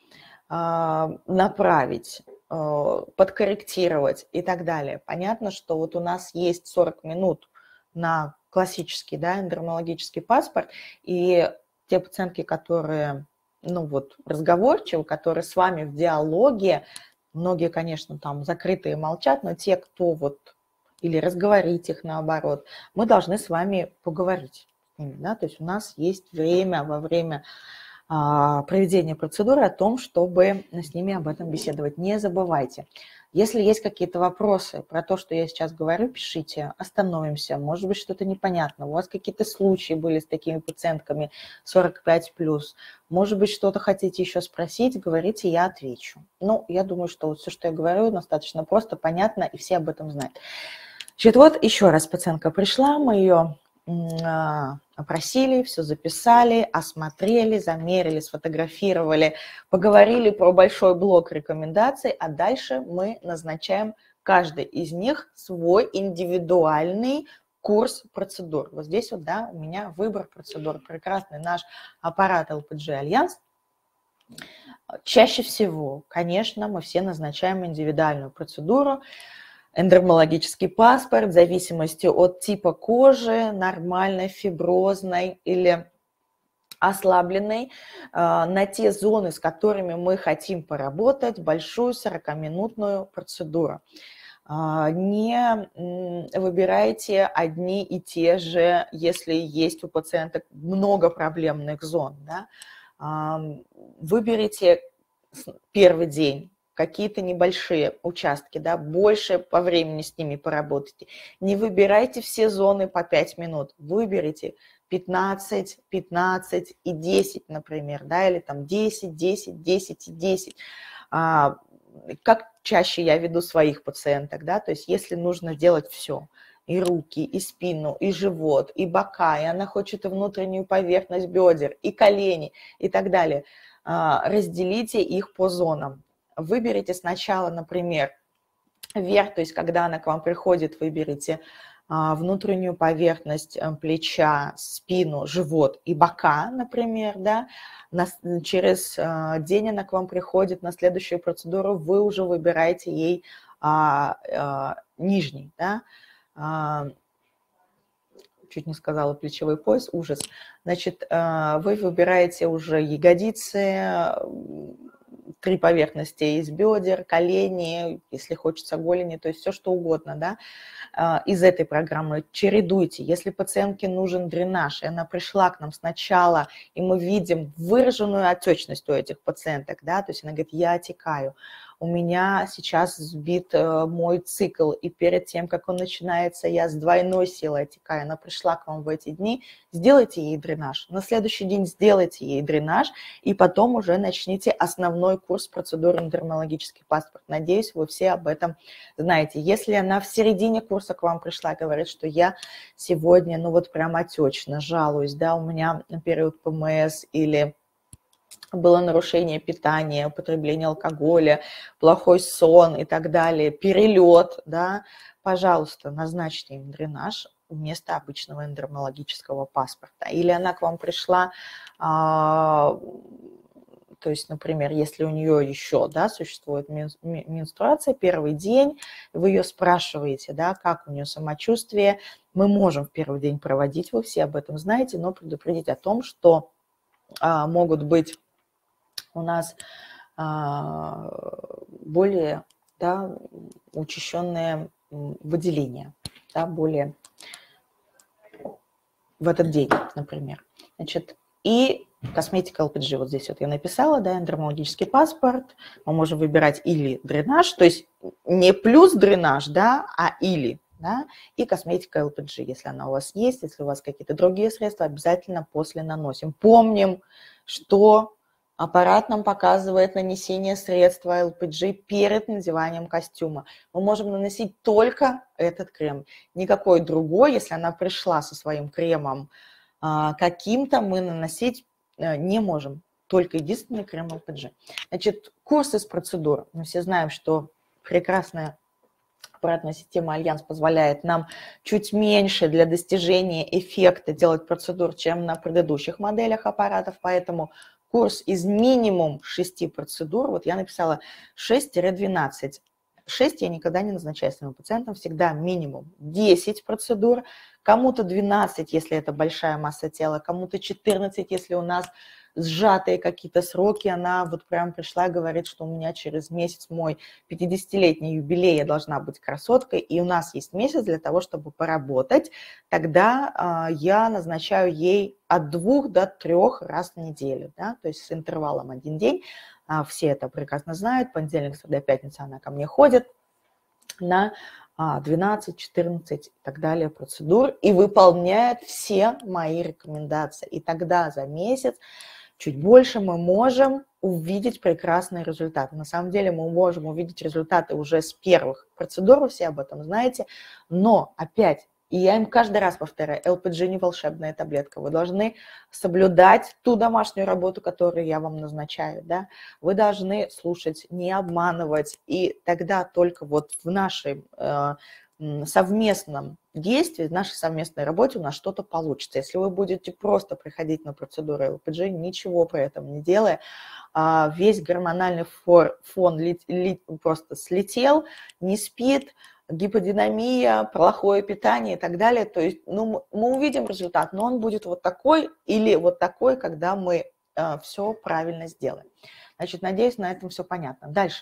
направить, подкорректировать и так далее. Понятно, что вот у нас есть сорок минут на классический, да, эндокринологический паспорт, и те пациентки, которые, ну вот, разговорчивы, которые с вами в диалоге, многие, конечно, там закрытые молчат, но те, кто вот, или разговорить их наоборот, мы должны с вами поговорить с ними, да, то есть у нас есть время во время а, проведения процедуры о том, чтобы с ними об этом беседовать. Не забывайте. Если есть какие-то вопросы про то, что я сейчас говорю, пишите, остановимся, может быть, что-то непонятно, у вас какие-то случаи были с такими пациентками сорок пять плюс, может быть, что-то хотите еще спросить, говорите, я отвечу. Ну, я думаю, что вот все, что я говорю, достаточно просто, понятно, и все об этом знают. Значит, вот еще раз пациентка пришла, мы ее опросили, все записали, осмотрели, замерили, сфотографировали, поговорили про большой блок рекомендаций, а дальше мы назначаем каждый из них свой индивидуальный курс процедур. Вот здесь вот, да, у меня выбор процедур. Прекрасный наш аппарат эл пи джи Альянс. Чаще всего, конечно, мы все назначаем индивидуальную процедуру. Эндокринологический паспорт в зависимости от типа кожи, нормальной, фиброзной или ослабленной, на те зоны, с которыми мы хотим поработать, большую сорокаминутную процедуру. Не выбирайте одни и те же, если есть у пациента много проблемных зон. Да? Выберите первый день какие-то небольшие участки, да, больше по времени с ними поработайте. Не выбирайте все зоны по пять минут, выберите пятнадцать, пятнадцать и десять, например, да, или там десять, десять, десять и десять. А, как чаще я веду своих пациенток, да, то есть если нужно делать все, и руки, и спину, и живот, и бока, и она хочет и внутреннюю поверхность бедер, и колени, и так далее, а, разделите их по зонам. Выберите сначала, например, верх, то есть когда она к вам приходит, выберите а, внутреннюю поверхность а, плеча, спину, живот и бока, например, да. На, через а, день она к вам приходит на следующую процедуру, вы уже выбираете ей а, а, нижний, да. А, чуть не сказала плечевой пояс, ужас. Значит, а, вы выбираете уже ягодицы, три поверхности из бедер, колени, если хочется голени, то есть все что угодно, да, из этой программы. Чередуйте. Если пациентке нужен дренаж, и она пришла к нам сначала, и мы видим выраженную отечность у этих пациенток, да, то есть она говорит, я отекаю, у меня сейчас сбит мой цикл, и перед тем, как он начинается, я с двойной силой отекаю, она пришла к вам в эти дни, сделайте ей дренаж. На следующий день сделайте ей дренаж, и потом уже начните основной курс процедуры эндокринологический паспорт. Надеюсь, вы все об этом знаете. Если она в середине курса к вам пришла, говорит, что я сегодня, ну вот прям отечно, жалуюсь, да, у меня период пэ эм эс или было нарушение питания, употребление алкоголя, плохой сон и так далее, перелет, да, пожалуйста, назначьте им дренаж вместо обычного эндокринологического паспорта. Или она к вам пришла, а, то есть, например, если у нее еще, да, существует менструация, первый день, вы ее спрашиваете, да, как у нее самочувствие, мы можем в первый день проводить, вы все об этом знаете, но предупредить о том, что а, могут быть у нас а, более, да, учащенные выделения, да, более в этот день, например. Значит, и косметика эл пи джи, вот здесь вот я написала, да, эндокринологический паспорт, мы можем выбирать или дренаж, то есть не плюс дренаж, да, а или. Да, и косметика эл пи джи, если она у вас есть, если у вас какие-то другие средства, обязательно после наносим. Помним, что аппарат нам показывает нанесение средства эл пи джи перед надеванием костюма. Мы можем наносить только этот крем, никакой другой. Если она пришла со своим кремом а, каким-то, мы наносить а, не можем. Только единственный крем эл пи джи. Значит, курс из процедур. Мы все знаем, что прекрасная аппаратная система Альянс позволяет нам чуть меньше для достижения эффекта делать процедур, чем на предыдущих моделях аппаратов, поэтому курс из минимум шести процедур, вот я написала шесть-двенадцать. шесть я никогда не назначаю своим пациентам, всегда минимум десять процедур, кому-то двенадцать, если это большая масса тела, кому-то четырнадцать, если у нас сжатые какие-то сроки, она вот прям пришла и говорит, что у меня через месяц мой пятидесятилетний юбилей, я должна быть красоткой, и у нас есть месяц для того, чтобы поработать, тогда э, я назначаю ей от двух до трех раз в неделю, да, то есть с интервалом один день, а, все это прекрасно знают, понедельник, среда, пятница она ко мне ходит на двенадцать, четырнадцать и так далее процедур и выполняет все мои рекомендации, и тогда за месяц чуть больше мы можем увидеть прекрасные результаты. На самом деле мы можем увидеть результаты уже с первых процедур, вы все об этом знаете, но опять, и я им каждый раз повторяю, эл пи джи не волшебная таблетка, вы должны соблюдать ту домашнюю работу, которую я вам назначаю, да? Вы должны слушать, не обманывать, и тогда только вот в нашей э, совместном действии, в нашей совместной работе у нас что-то получится. Если вы будете просто приходить на процедуру эл пи джи, ничего при этом не делая, весь гормональный фон просто слетел, не спит, гиподинамия, плохое питание и так далее. То есть ну, мы увидим результат, но он будет вот такой или вот такой, когда мы все правильно сделаем. Значит, надеюсь, на этом все понятно. Дальше.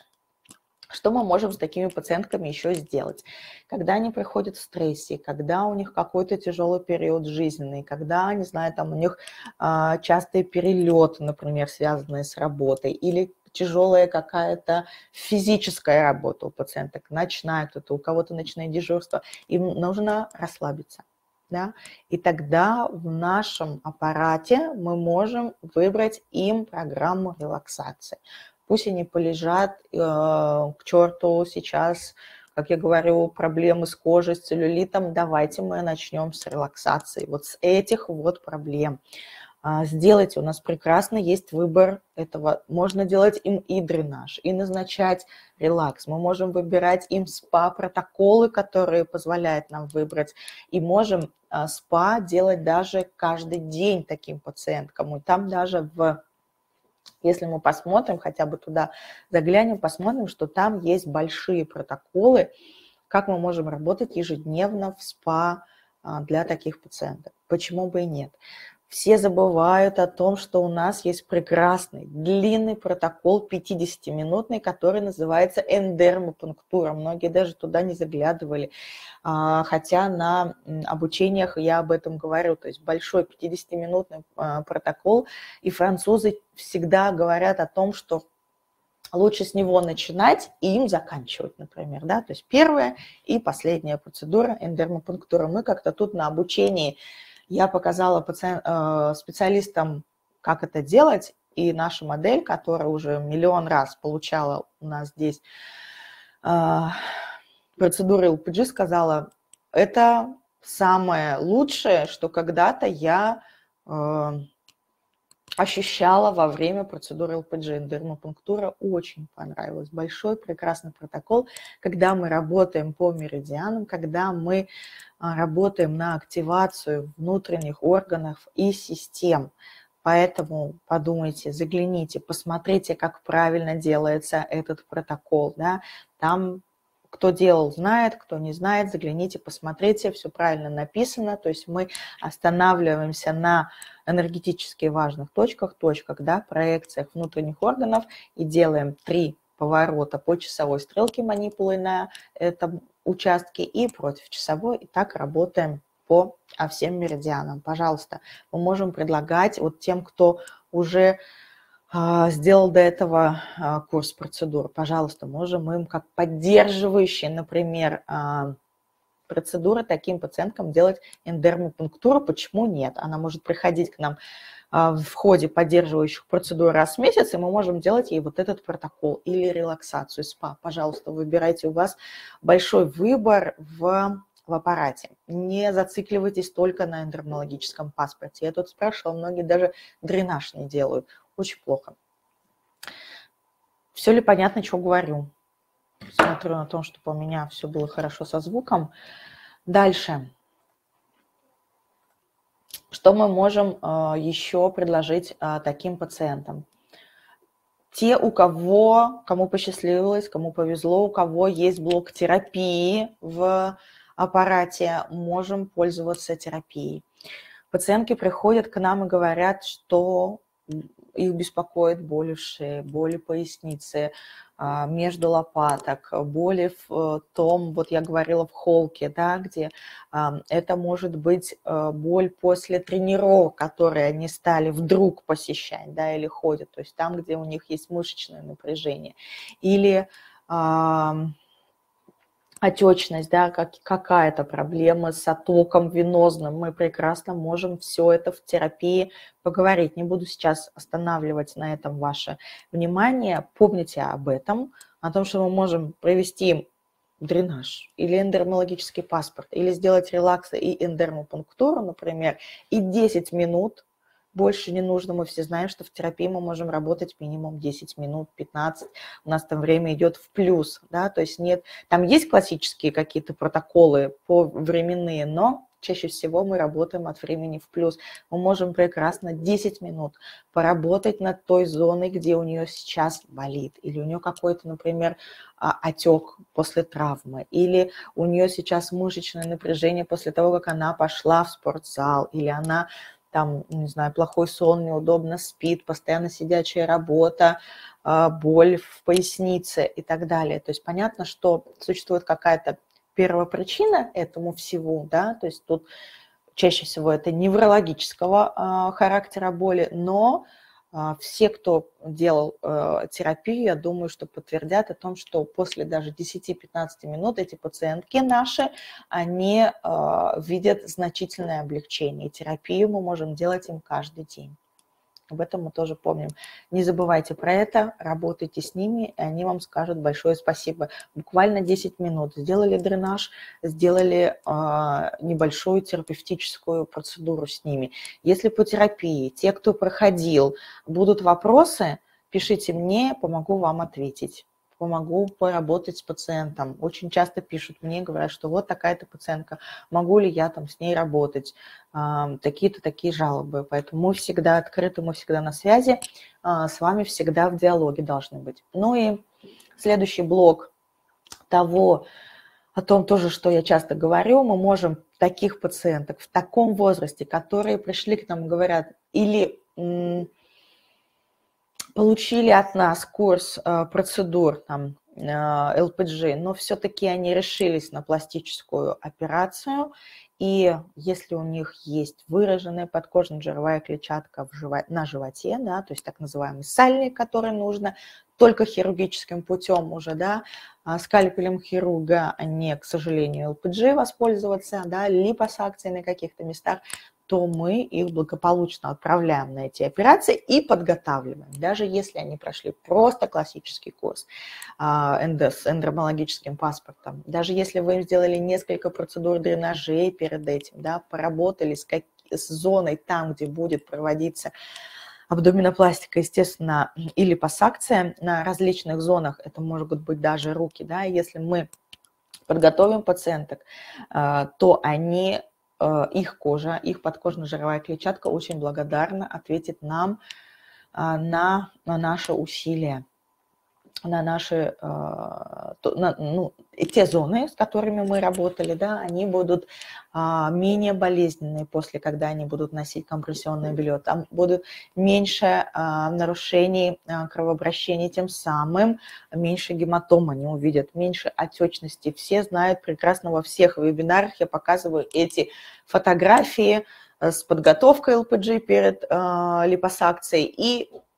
Что мы можем с такими пациентками еще сделать? Когда они приходят в стрессе, когда у них какой-то тяжелый период жизненный, когда, не знаю, там у них а, частые перелеты, например, связанные с работой, или тяжелая какая-то физическая работа у пациенток, ночная кто-то, у кого-то ночное дежурство, им нужно расслабиться. Да? И тогда в нашем аппарате мы можем выбрать им программу релаксации. Пусть они полежат э, к черту сейчас, как я говорю, проблемы с кожей, с целлюлитом. Давайте мы начнем с релаксации. Вот с этих вот проблем. А, сделайте, у нас прекрасно есть выбор этого. Можно делать им и дренаж, и назначать релакс. Мы можем выбирать им спа-протоколы, которые позволяют нам выбрать. И можем а, спа делать даже каждый день таким пациенткам. И там даже в... Если мы посмотрим, хотя бы туда заглянем, посмотрим, что там есть большие протоколы, как мы можем работать ежедневно в спа для таких пациентов. Почему бы и нет? Все забывают о том, что у нас есть прекрасный длинный протокол пятидесятиминутный, который называется эндермопунктура. Многие даже туда не заглядывали, хотя на обучениях я об этом говорю. То есть большой пятидесятиминутный протокол, и французы всегда говорят о том, что лучше с него начинать и им заканчивать, например. Да? То есть первая и последняя процедура эндермопунктура. Мы как-то тут на обучении... Я показала пациент, э, специалистам, как это делать, и наша модель, которая уже миллион раз получала у нас здесь э, процедуры эл пи джи, сказала, это самое лучшее, что когда-то я э, ощущала во время процедуры эл пи джи. Эндермопунктура очень понравилась. Большой прекрасный протокол, когда мы работаем по меридианам, когда мы работаем на активацию внутренних органов и систем. Поэтому подумайте, загляните, посмотрите, как правильно делается этот протокол. Да? Там кто делал, знает, кто не знает, загляните, посмотрите, все правильно написано. То есть мы останавливаемся на энергетически важных точках, точках, да, проекциях внутренних органов и делаем три поворота по часовой стрелке манипулы на этом участке и против часовой, и так работаем по всем меридианам. Пожалуйста, мы можем предлагать вот тем, кто уже сделал до этого курс процедур, пожалуйста, можем им как поддерживающие, например, процедуры таким пациенткам делать эндермопунктуру. Почему нет? Она может приходить к нам в ходе поддерживающих процедур раз в месяц, и мы можем делать ей вот этот протокол или релаксацию, спа. Пожалуйста, выбирайте, у вас большой выбор в, в аппарате. Не зацикливайтесь только на эндокринологическом паспорте. Я тут спрашивала, многие даже дренаж не делают. Очень плохо. Все ли понятно, что говорю? Смотрю на то, чтобы у меня все было хорошо со звуком. Дальше. Что мы можем э, еще предложить э, таким пациентам? Те, у кого, кому посчастливилось, кому повезло, у кого есть блок терапии в аппарате, можем пользоваться терапией. Пациентки приходят к нам и говорят, что их беспокоит боли в шее, боли поясницы, между лопаток, боли в том, вот я говорила, в холке, да, где это может быть боль после тренировок, которые они стали вдруг посещать, да, или ходят, то есть там, где у них есть мышечное напряжение, или отечность, да, как, какая-то проблема с оттоком венозным, мы прекрасно можем все это в терапии поговорить. Не буду сейчас останавливать на этом ваше внимание. Помните об этом, о том, что мы можем провести дренаж или эндермологический паспорт, или сделать релакс и эндермопунктуру, например, и десять минут. Больше не нужно, мы все знаем, что в терапии мы можем работать минимум десять минут, пятнадцать, у нас там время идет в плюс, да, то есть нет, там есть классические какие-то протоколы по временные, но чаще всего мы работаем от времени в плюс. Мы можем прекрасно десять минут поработать над той зоной, где у нее сейчас болит, или у нее какой-то, например, отек после травмы, или у нее сейчас мышечное напряжение после того, как она пошла в спортзал, или она там, не знаю, плохой сон, неудобно спит, постоянно сидячая работа, боль в пояснице и так далее. То есть понятно, что существует какая-то первопричина этому всему, да, то есть тут чаще всего это неврологического характера боли, но все, кто делал терапию, я думаю, что подтвердят о том, что после даже десяти-пятнадцати минут эти пациентки наши, они видят значительное облегчение. И терапию мы можем делать им каждый день. Об этом мы тоже помним. Не забывайте про это, работайте с ними, и они вам скажут большое спасибо. Буквально десять минут. Сделали дренаж, сделали э, небольшую терапевтическую процедуру с ними. Если по терапии те, кто проходил, будут вопросы, пишите мне, помогу вам ответить. Помогу поработать с пациентом. Очень часто пишут мне, говорят, что вот такая-то пациентка, могу ли я там с ней работать, а, такие-то такие жалобы. Поэтому мы всегда открыты, мы всегда на связи, а, с вами всегда в диалоге должны быть. Ну и следующий блок того, о том тоже, что я часто говорю, мы можем таких пациенток в таком возрасте, которые пришли к нам и говорят, или получили от нас курс э, процедур, там, э, эл пэ джи, но все-таки они решились на пластическую операцию, и если у них есть выраженная подкожно-жировая клетчатка в живо... на животе, да, то есть так называемый сальник, который нужно только хирургическим путем уже, да, скальпелем хирурга, а не, к сожалению, эл пэ джи воспользоваться, да, липосакцией на каких-то местах, то мы их благополучно отправляем на эти операции и подготавливаем. Даже если они прошли просто классический курс с эндомологическим паспортом, даже если вы им сделали несколько процедур дренажей перед этим, да, поработали с, как, с зоной там, где будет проводиться абдоминопластика, естественно, или липосакция на различных зонах, это может быть даже руки, да, если мы подготовим пациенток, то они... их кожа, их подкожно-жировая клетчатка очень благодарна ответит нам на, на наши усилия, на наши, на, ну, те зоны, с которыми мы работали, да, они будут менее болезненные после, когда они будут носить компрессионное белье, там будут меньше нарушений кровообращения, тем самым меньше гематом они увидят, меньше отечности. Все знают прекрасно, во всех вебинарах я показываю эти фотографии с подготовкой эл пэ джи перед липосакцией и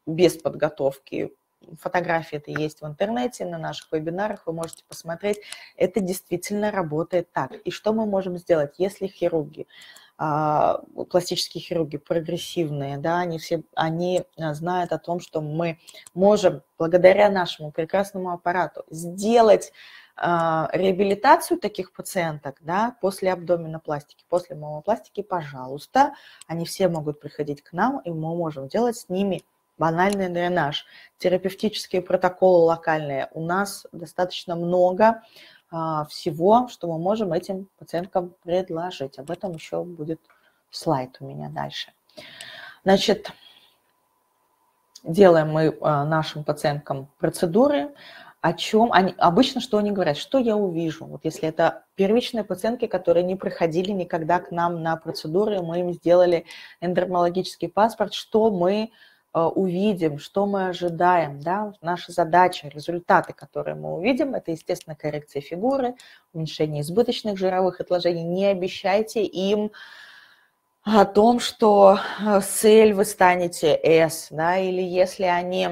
без подготовки. Фотографии это есть в интернете, на наших вебинарах вы можете посмотреть. Это действительно работает так. И что мы можем сделать, если хирурги, пластические хирурги прогрессивные, да, они все, они знают о том, что мы можем благодаря нашему прекрасному аппарату сделать реабилитацию таких пациенток, да, после абдоминопластики, после мамопластики, пожалуйста, они все могут приходить к нам, и мы можем делать с ними банальный дренаж, терапевтические протоколы локальные. У нас достаточно много а, всего, что мы можем этим пациенткам предложить. Об этом еще будет слайд у меня дальше. Значит, делаем мы а, нашим пациенткам процедуры. О чем они обычно, что они говорят, что я увижу, вот если это первичные пациентки, которые не приходили никогда к нам на процедуры, мы им сделали эндермологический паспорт, что мы э, увидим, что мы ожидаем, да, наша задача, результаты, которые мы увидим, это, естественно, коррекция фигуры, уменьшение избыточных жировых отложений. Не обещайте им о том, что с L вы станете S, да, или если они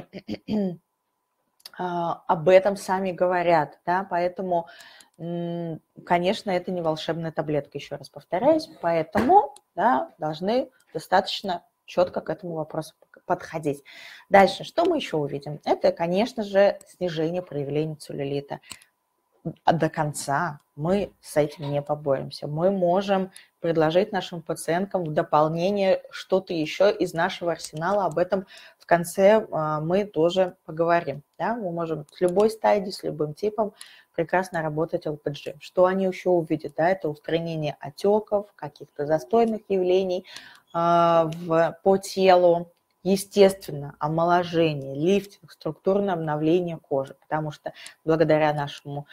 об этом сами говорят, да, поэтому, конечно, это не волшебная таблетка, еще раз повторяюсь, поэтому, да, должны достаточно четко к этому вопросу подходить. Дальше, что мы еще увидим? Это, конечно же, снижение проявления целлюлита. До конца мы с этим не поборемся. Мы можем предложить нашим пациенткам в дополнение что-то еще из нашего арсенала. Об этом в конце мы тоже поговорим. Да? Мы можем с любой стадией, с любым типом прекрасно работать эл пэ джи. Что они еще увидят? Да? Это устранение отеков, каких-то застойных явлений э, в, по телу. Естественно, омоложение, лифтинг, структурное обновление кожи, потому что благодаря нашему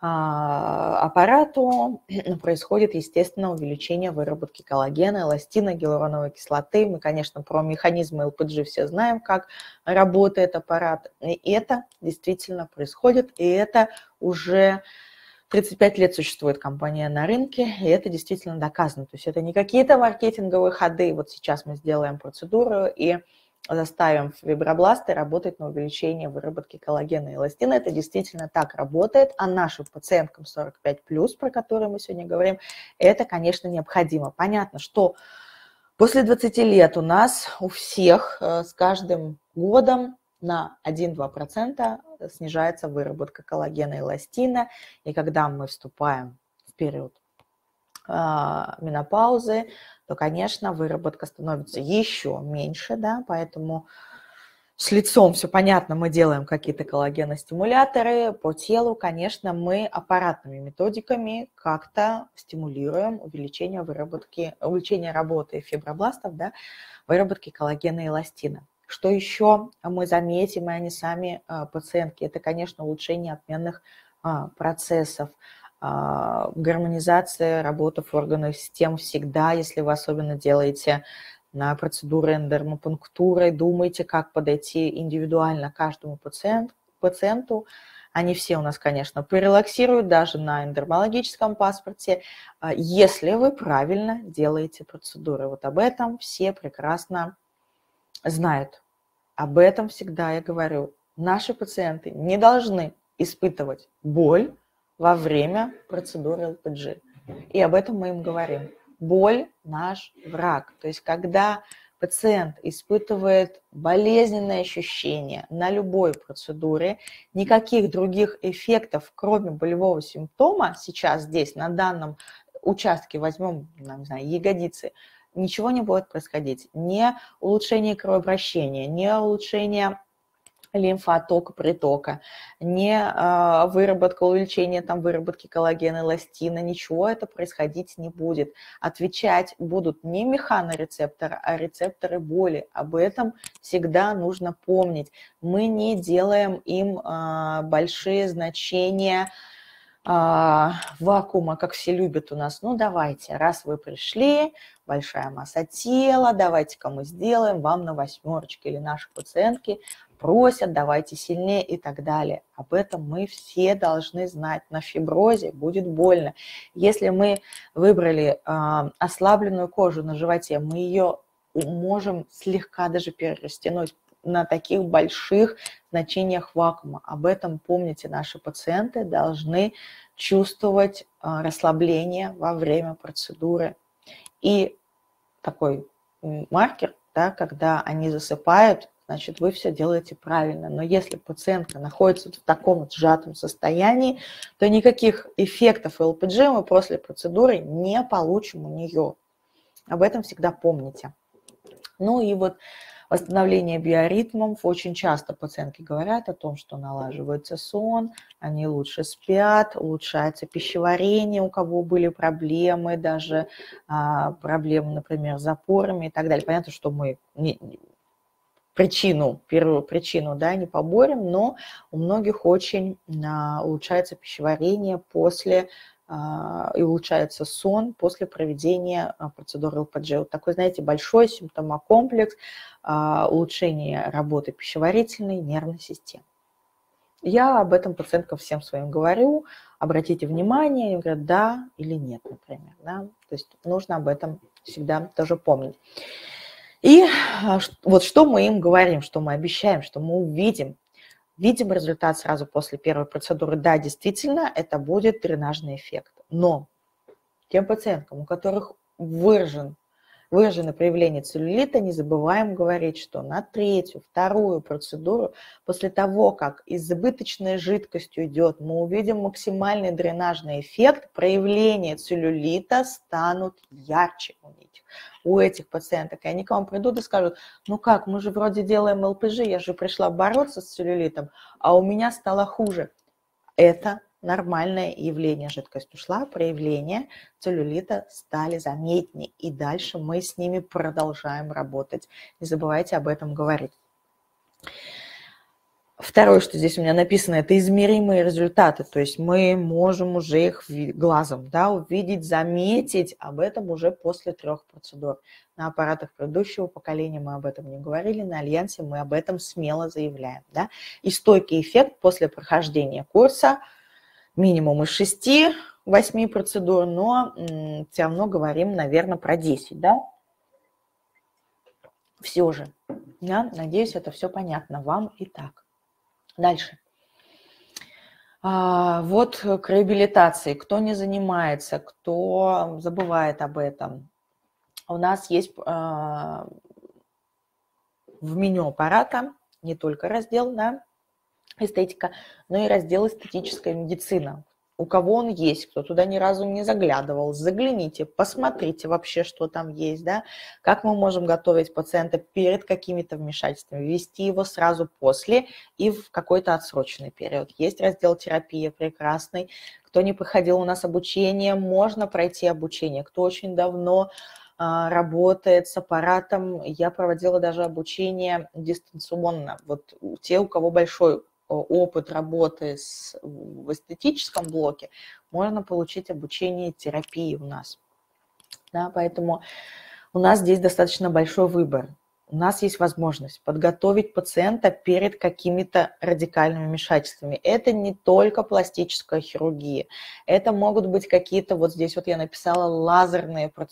а, аппарату происходит, естественно, увеличение выработки коллагена, эластина, гиалуроновой кислоты. Мы, конечно, про механизмы эл пэ джи все знаем, как работает аппарат. И это действительно происходит, и это уже тридцать пять лет существует компания на рынке, и это действительно доказано. То есть это не какие-то маркетинговые ходы. Вот сейчас мы сделаем процедуру и заставим фибробласты работать на увеличение выработки коллагена и эластина. Это действительно так работает. А нашим пациенткам сорок пять плюс, про которые мы сегодня говорим, это, конечно, необходимо. Понятно, что после двадцати лет у нас у всех с каждым годом на один-два процента снижается выработка коллагена и эластина. И когда мы вступаем в период э, менопаузы, то, конечно, выработка становится еще меньше, да, поэтому с лицом все понятно, мы делаем какие-то коллагеностимуляторы по телу, конечно, мы аппаратными методиками как-то стимулируем увеличение выработки, увеличение работы фибробластов, да, выработки коллагена и эластина. Что еще мы заметим, и они сами, пациентки, это, конечно, улучшение обменных процессов, гармонизация работы органов систем всегда, если вы особенно делаете на процедуры эндермопунктуры, думайте, как подойти индивидуально к каждому пациент, пациенту. Они все у нас, конечно, порелаксируют даже на эндермологическом паспорте, если вы правильно делаете процедуры. Вот об этом все прекрасно знают. Об этом всегда я говорю. Наши пациенты не должны испытывать боль во время процедуры эл пэ джи. И об этом мы им говорим. Боль – наш враг. То есть, когда пациент испытывает болезненные ощущения на любой процедуре, никаких других эффектов, кроме болевого симптома, сейчас здесь, на данном участке, возьмем, не знаю, ягодицы, ничего не будет происходить. Ни улучшение кровообращения, ни улучшение лимфоотока, притока, не э, выработка, увеличение там, выработки коллагена, эластина, ничего это происходить не будет. Отвечать будут не механорецепторы, а рецепторы боли. Об этом всегда нужно помнить. Мы не делаем им э, большие значения э, вакуума, как все любят у нас. Ну, давайте, раз вы пришли, большая масса тела, давайте-ка мы сделаем вам на восьмерочке, или наши пациентки просят, давайте сильнее и так далее. Об этом мы все должны знать. На фиброзе будет больно. Если мы выбрали э, ослабленную кожу на животе, мы ее можем слегка даже перерастянуть. на таких больших значениях вакуума. Об этом помните, наши пациенты должны чувствовать расслабление во время процедуры. И такой маркер, да, когда они засыпают, значит, вы все делаете правильно. Но если пациентка находится в таком вот сжатом состоянии, то никаких эффектов эл пэ джи мы после процедуры не получим у нее. Об этом всегда помните. Ну и вот восстановление биоритмов. Очень часто пациентки говорят о том, что налаживается сон, они лучше спят, улучшается пищеварение, у кого были проблемы, даже а, проблемы, например, с запорами и так далее. Понятно, что мы не, причину, первую причину, да, не поборем, но у многих очень а, улучшается пищеварение после а, и улучшается сон после проведения а, процедуры эл пэ джи. Вот такой, знаете, большой симптомокомплекс а, улучшения работы пищеварительной нервной системы. Я об этом пациенткам всем своим говорю, обратите внимание, они говорят да или нет, например. Да? То есть нужно об этом всегда тоже помнить. И вот что мы им говорим, что мы обещаем, что мы увидим. Видим результат сразу после первой процедуры. Да, действительно, это будет дренажный эффект. Но тем пациенткам, у которых выражен, выражено проявление целлюлита, не забываем говорить, что на третью, вторую процедуру, после того, как избыточная жидкость уйдет, мы увидим максимальный дренажный эффект, проявления целлюлита станут ярче у них. У этих пациенток, и они к вам придут и скажут, ну как, мы же вроде делаем эл пэ джи, я же пришла бороться с целлюлитом, а у меня стало хуже. Это нормальное явление. Жидкость ушла, проявления целлюлита стали заметнее, и дальше мы с ними продолжаем работать. Не забывайте об этом говорить. Второе, что здесь у меня написано, это измеримые результаты, то есть мы можем уже их глазом, да, увидеть, заметить, об этом уже после трех процедур. На аппаратах предыдущего поколения мы об этом не говорили, на Альянсе мы об этом смело заявляем. Да? И стойкий эффект после прохождения курса минимум из шести-восьми процедур, но м, все равно говорим, наверное, про десять, да? Все же, да? Надеюсь, это все понятно вам и так. Дальше. А, вот к реабилитации. Кто не занимается, кто забывает об этом. У нас есть а, в меню аппарата не только раздел, да, эстетика, но и раздел эстетическая медицина. У кого он есть, кто туда ни разу не заглядывал, загляните, посмотрите вообще, что там есть, да, как мы можем готовить пациента перед какими-то вмешательствами, ввести его сразу после и в какой-то отсроченный период. Есть раздел терапия прекрасный. Кто не проходил у нас обучение, можно пройти обучение. Кто очень давно а, работает с аппаратом, я проводила даже обучение дистанционно. Вот те, у кого большой опыт работы с, в эстетическом блоке, можно получить обучение терапии у нас. Да, поэтому у нас здесь достаточно большой выбор. У нас есть возможность подготовить пациента перед какими-то радикальными вмешательствами. Это не только пластическая хирургия, это могут быть какие-то, вот здесь вот я написала, лазерные процедуры.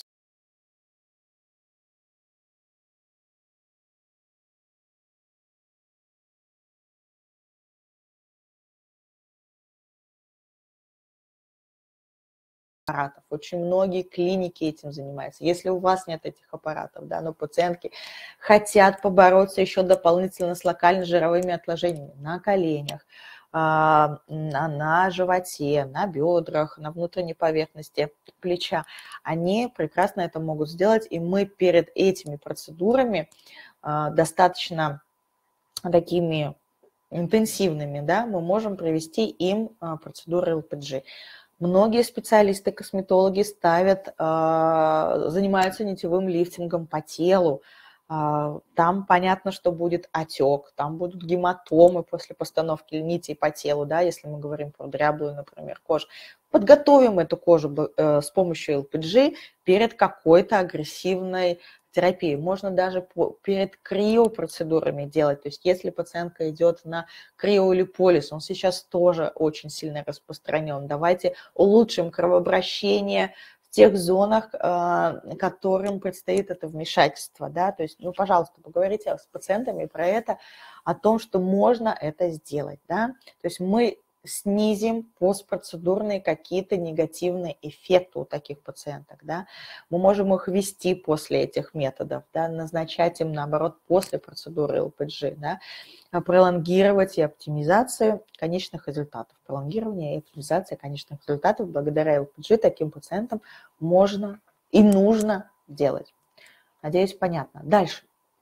Аппаратов. Очень многие клиники этим занимаются. Если у вас нет этих аппаратов, да, но пациентки хотят побороться еще дополнительно с локально-жировыми отложениями на коленях, на, на животе, на бедрах, на внутренней поверхности плеча, они прекрасно это могут сделать, и мы перед этими процедурами достаточно такими интенсивными, да, мы можем провести им процедуры эл пэ джи. Многие специалисты, косметологи ставят, занимаются нитевым лифтингом по телу. Там понятно, что будет отек, там будут гематомы после постановки нитей по телу, да, если мы говорим про дряблую, например, кожу. Подготовим эту кожу с помощью эл пэ джи перед какой-то агрессивной терапии. Можно даже перед криопроцедурами делать. То есть если пациентка идет на криолиполиз, он сейчас тоже очень сильно распространен. Давайте улучшим кровообращение в тех зонах, которым предстоит это вмешательство, да, то есть, ну, пожалуйста, поговорите с пациентами про это, о том, что можно это сделать, да, то есть мы снизим постпроцедурные какие-то негативные эффекты у таких пациенток, да. Мы можем их вести после этих методов, да, назначать им, наоборот, после процедуры эл пэ джи, да, пролонгировать и оптимизацию конечных результатов. Пролонгирование и оптимизация конечных результатов благодаря эл пэ джи таким пациентам можно и нужно делать. Надеюсь, понятно. Дальше.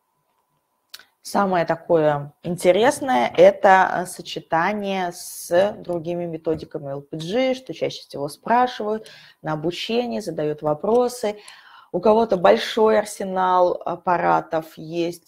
Самое такое интересное – это сочетание с другими методиками эл пэ джи, что чаще всего спрашивают на обучении, задают вопросы. У кого-то большой арсенал аппаратов есть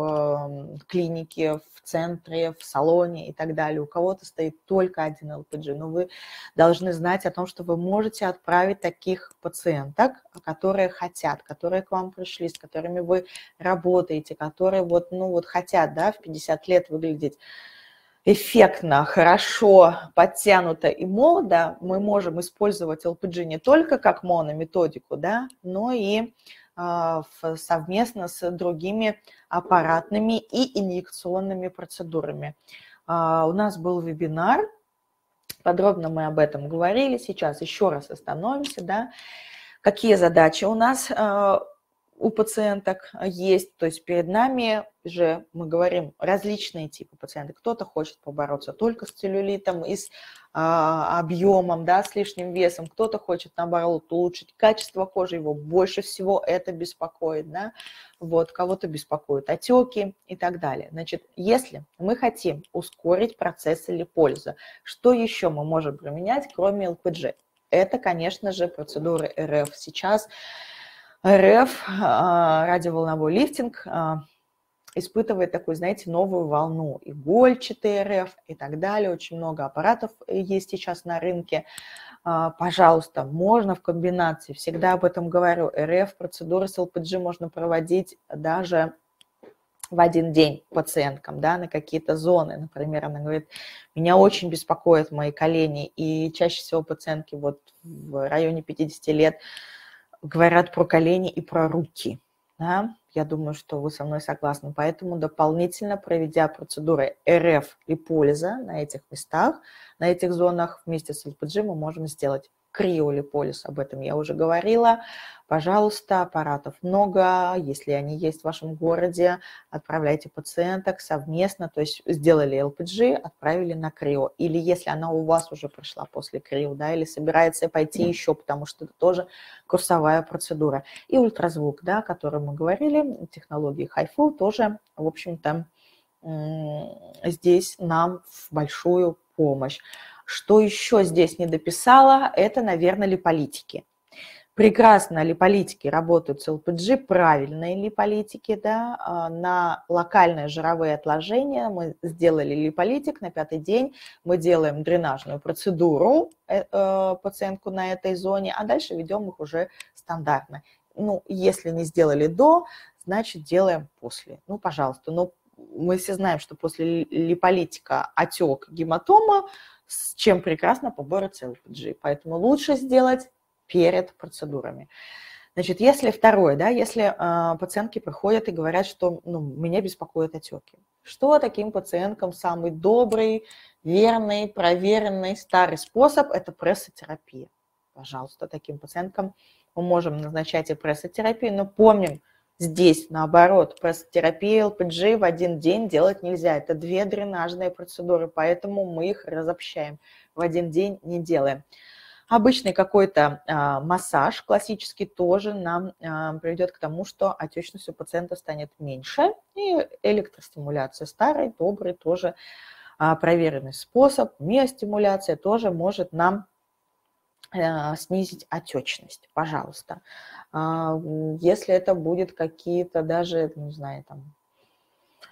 в клинике, в центре, в салоне и так далее. У кого-то стоит только один эл пэ джи. Но вы должны знать о том, что вы можете отправить таких пациенток, которые хотят, которые к вам пришли, с которыми вы работаете, которые вот, ну, вот хотят, да, в пятьдесят лет выглядеть эффектно, хорошо, подтянуто и молодо. Мы можем использовать эл пэ джи не только как монометодику, да, но и э, совместно с другими аппаратными и инъекционными процедурами. Э, у нас был вебинар, подробно мы об этом говорили. Сейчас еще раз остановимся, да. Какие задачи у нас э, у пациенток есть, то есть перед нами же мы говорим различные типы пациентов. Кто-то хочет побороться только с целлюлитом и с а, объемом, да, с лишним весом, кто-то хочет, наоборот, улучшить качество кожи, его больше всего это беспокоит, да, вот, кого-то беспокоят отеки и так далее. Значит, если мы хотим ускорить процесс липолиза, что еще мы можем применять, кроме эл пэ джи? Это, конечно же, процедуры эр эф. Сейчас эр эф, радиоволновой лифтинг, испытывает такую, знаете, новую волну. Игольчатый эр эф и так далее. Очень много аппаратов есть сейчас на рынке. Пожалуйста, можно в комбинации, всегда об этом говорю, эр эф, процедуры с эл пэ джи можно проводить даже в один день пациенткам, да, на какие-то зоны. Например, она говорит, меня очень беспокоят мои колени, и чаще всего пациентки вот в районе пятидесяти лет говорят про колени и про руки. Да? Я думаю, что вы со мной согласны. Поэтому дополнительно проведя процедуры эр эф липолиза на этих местах, на этих зонах вместе с эл пэ джи мы можем сделать криолиполиз. Об этом я уже говорила. Пожалуйста, аппаратов много. Если они есть в вашем городе, отправляйте пациенток совместно. То есть сделали эл пэ джи, отправили на крио. Или если она у вас уже прошла после крио, да, или собирается пойти еще, потому что это тоже курсовая процедура. И ультразвук, да, о котором мы говорили, технологии хайфу тоже, в общем-то, здесь нам в большую помощь. Что еще здесь не дописала, это, наверное, липолитики. Прекрасно липолитики работают с эл пэ джи, правильные липолитики, да, на локальные жировые отложения. Мы сделали липолитик, на пятый день мы делаем дренажную процедуру пациентку на этой зоне, а дальше ведем их уже стандартно. Ну, если не сделали до, значит, делаем после. Ну, пожалуйста, но мы все знаем, что после липолитика отек, гематома, с чем прекрасно поборется эл пэ джи. Поэтому лучше сделать перед процедурами. Значит, если второе, да, если э, пациентки приходят и говорят, что ну, меня беспокоят отеки. Что таким пациенткам самый добрый, верный, проверенный, старый способ – это прессотерапия. Пожалуйста, таким пациенткам мы можем назначать и прессотерапию, но помним, здесь, наоборот, прессотерапия, эл пэ джи в один день делать нельзя. Это две дренажные процедуры, поэтому мы их разобщаем. В один день не делаем. Обычный какой-то а, массаж классический тоже нам а, приведет к тому, что отечность у пациента станет меньше. И электростимуляция старый, добрый, тоже а, проверенный способ. Миостимуляция тоже может нам снизить отечность, пожалуйста. Если это будет какие-то даже, не знаю, там,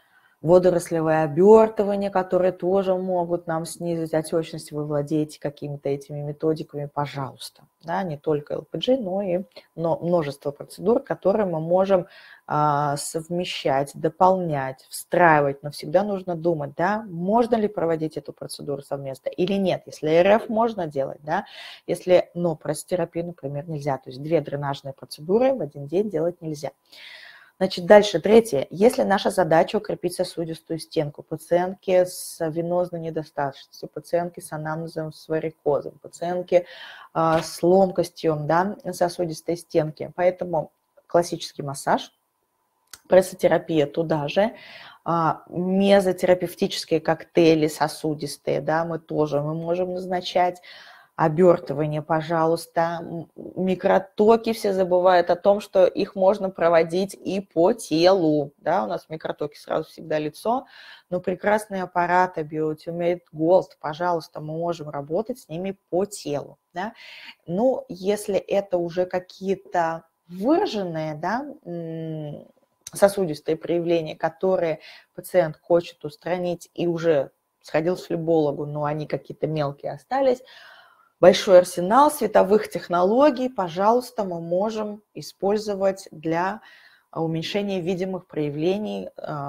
водорослевое обертывание, которые тоже могут нам снизить отечность. Вы владеете какими-то этими методиками, пожалуйста. Да, не только эл пи джи, но и но множество процедур, которые мы можем а, совмещать, дополнять, встраивать. Но всегда нужно думать, да, можно ли проводить эту процедуру совместно или нет. Если эр эф можно делать, да, если, но пресс-терапию, например, нельзя. То есть две дренажные процедуры в один день делать нельзя. Значит, дальше, третье. Если наша задача укрепить сосудистую стенку пациентки с венозной недостаточностью, пациентки с анамнезом, с варикозом, пациентки э, с ломкостью, да, сосудистой стенки, поэтому классический массаж, прессотерапия туда же, а, мезотерапевтические коктейли сосудистые, да, мы тоже мы можем назначать. Обертывание, пожалуйста. Микротоки, все забывают о том, что их можно проводить и по телу. Да, у нас микротоки сразу всегда лицо, но прекрасные аппараты Biotimate Gold, пожалуйста, мы можем работать с ними по телу. Да. Ну, если это уже какие-то выраженные, да, сосудистые проявления, которые пациент хочет устранить и уже сходил к флебологу, но они какие-то мелкие остались, большой арсенал световых технологий, пожалуйста, мы можем использовать для уменьшения видимых проявлений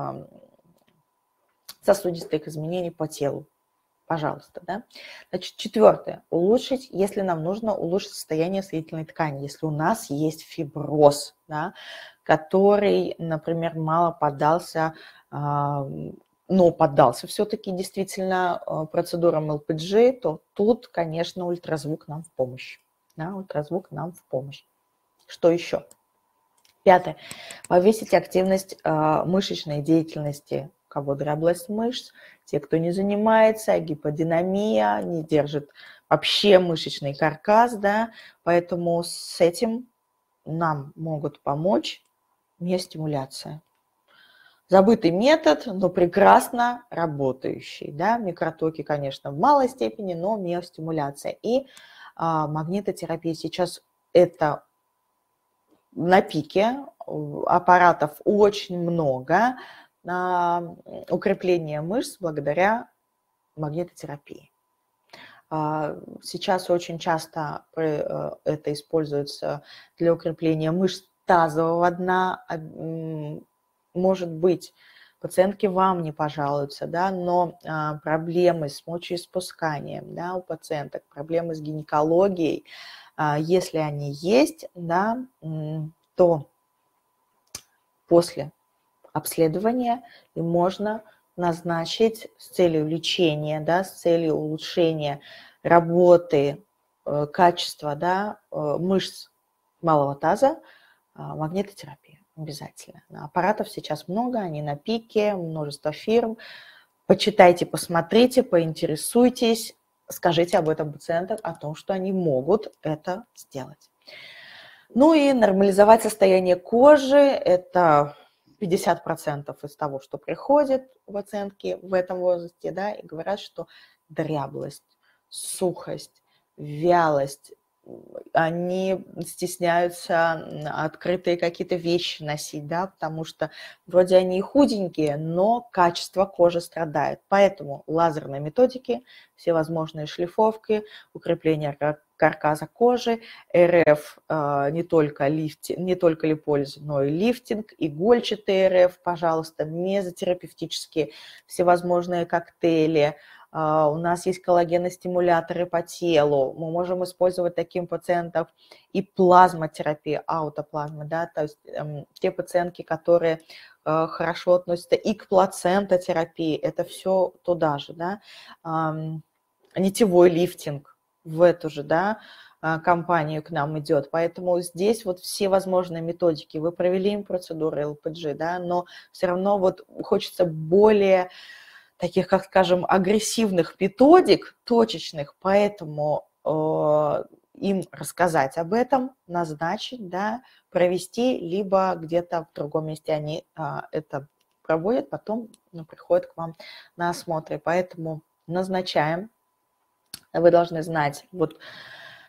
сосудистых изменений по телу. Пожалуйста, да. Значит, четвертое. Улучшить, если нам нужно улучшить состояние соединительной ткани, если у нас есть фиброз, да, который, например, мало поддался, но поддался все-таки действительно процедурам эл пи джи, то тут, конечно, ультразвук нам в помощь. Да, ультразвук нам в помощь. Что еще? Пятое. Повысить активность мышечной деятельности, у кого дряблость мышц, те, кто не занимается, гиподинамия, не держит вообще мышечный каркас, да, поэтому с этим нам могут помочь миостимуляция. Забытый метод, но прекрасно работающий. Да? Микротоки, конечно, в малой степени, но миостимуляция. И а, магнитотерапия сейчас это на пике, аппаратов очень много, на укрепление мышц благодаря магнитотерапии. А, сейчас очень часто это используется для укрепления мышц тазового дна. Может быть, пациентки вам не пожалуются, да, но а, проблемы с мочеиспусканием, да, у пациенток, проблемы с гинекологией, а, если они есть, да, то после обследования им можно назначить с целью лечения, да, с целью улучшения работы, э, качества, да, э, мышц малого таза, э, магнитотерапию. Обязательно. Аппаратов сейчас много, они на пике, множество фирм. Почитайте, посмотрите, поинтересуйтесь, скажите об этом пациентам, о том, что они могут это сделать. Ну и нормализовать состояние кожи – это пятьдесят процентов из того, что приходит у пациентки в этом возрасте, да, и говорят, что дряблость, сухость, вялость, они стесняются открытые какие-то вещи носить, да, потому что вроде они и худенькие, но качество кожи страдает. Поэтому лазерные методики, всевозможные шлифовки, укрепление каркаса кожи, эр эф, не только, лифти, не только липолиз, но и лифтинг, игольчатый эр эф, пожалуйста, мезотерапевтические, всевозможные коктейли. Uh, у нас есть коллагеностимуляторы по телу, мы можем использовать таким пациентам и плазмотерапию, аутоплазмы, да, то есть эм, те пациентки, которые э, хорошо относятся и к плацентотерапии, это все туда же, да, эм, нитевой лифтинг в эту же, да, компанию к нам идет, поэтому здесь вот все возможные методики, вы провели им процедуру эл пи джи, да, но все равно вот хочется более таких, как скажем, агрессивных методик, точечных, поэтому э, им рассказать об этом, назначить, да, провести, либо где-то в другом месте они э, это проводят, потом ну, приходят к вам на осмотры. Поэтому назначаем. Вы должны знать, вот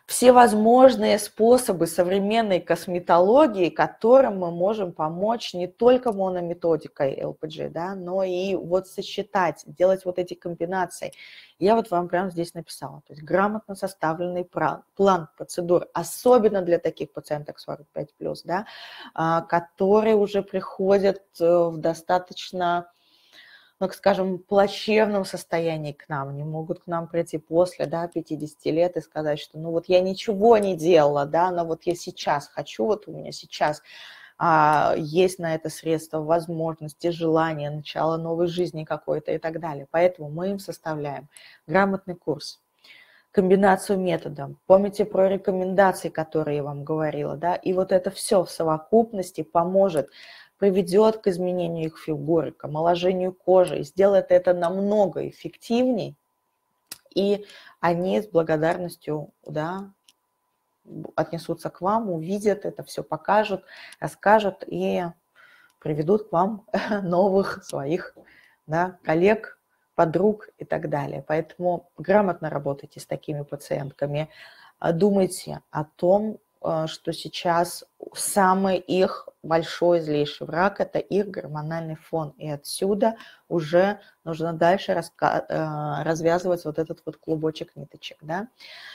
всевозможные способы современной косметологии, которым мы можем помочь не только монометодикой эл пи джи, да, но и вот сочетать, делать вот эти комбинации. Я вот вам прямо здесь написала, то есть грамотно составленный план, план процедур, особенно для таких пациенток сорок пять плюс, да, которые уже приходят в достаточно, ну, скажем, плачевном состоянии к нам, не могут к нам прийти после, да, пятидесяти лет и сказать, что, ну, вот я ничего не делала, да, но вот я сейчас хочу, вот у меня сейчас а, есть на это средства, возможности, желание, начало новой жизни какой-то и так далее. Поэтому мы им составляем грамотный курс, комбинацию методов. Помните про рекомендации, которые я вам говорила, да, и вот это все в совокупности поможет, приведет к изменению их фигуры, к омоложению кожи, и сделает это намного эффективней, и они с благодарностью, да, отнесутся к вам, увидят это, все покажут, расскажут и приведут к вам новых своих, да, коллег, подруг и так далее. Поэтому грамотно работайте с такими пациентками, думайте о том, что сейчас самый их большой злейший враг – это их гормональный фон. И отсюда уже нужно дальше развязывать вот этот вот клубочек ниточек. Да?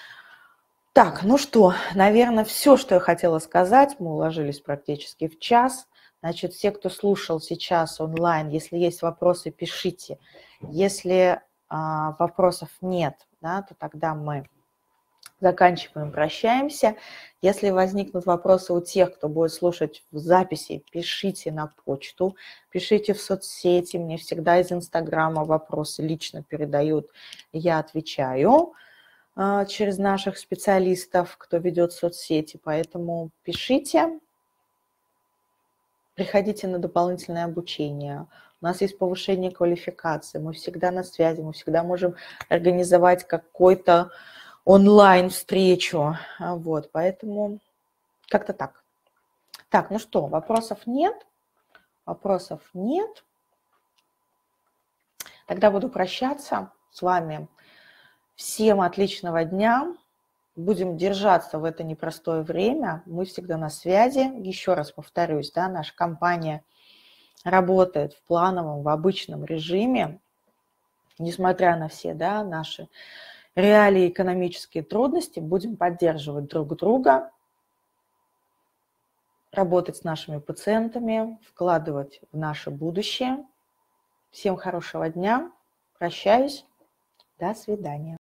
Так, ну что, наверное, все, что я хотела сказать, мы уложились практически в час. Значит, все, кто слушал сейчас онлайн, если есть вопросы, пишите. Если а, вопросов нет, да, то тогда мы заканчиваем, прощаемся. Если возникнут вопросы у тех, кто будет слушать в записи, пишите на почту, пишите в соцсети. Мне всегда из Инстаграма вопросы лично передают, я отвечаю а, через наших специалистов, кто ведет соцсети. Поэтому пишите, приходите на дополнительное обучение. У нас есть повышение квалификации, мы всегда на связи, мы всегда можем организовать какой-то онлайн-встречу, вот, поэтому как-то так. Так, ну что, вопросов нет? Вопросов нет. Тогда буду прощаться с вами. Всем отличного дня. Будем держаться в это непростое время. Мы всегда на связи. Еще раз повторюсь, да, наша компания работает в плановом, в обычном режиме, несмотря на все, да, наши реалии, экономические трудности, будем поддерживать друг друга, работать с нашими пациентами, вкладывать в наше будущее. Всем хорошего дня. Прощаюсь. До свидания.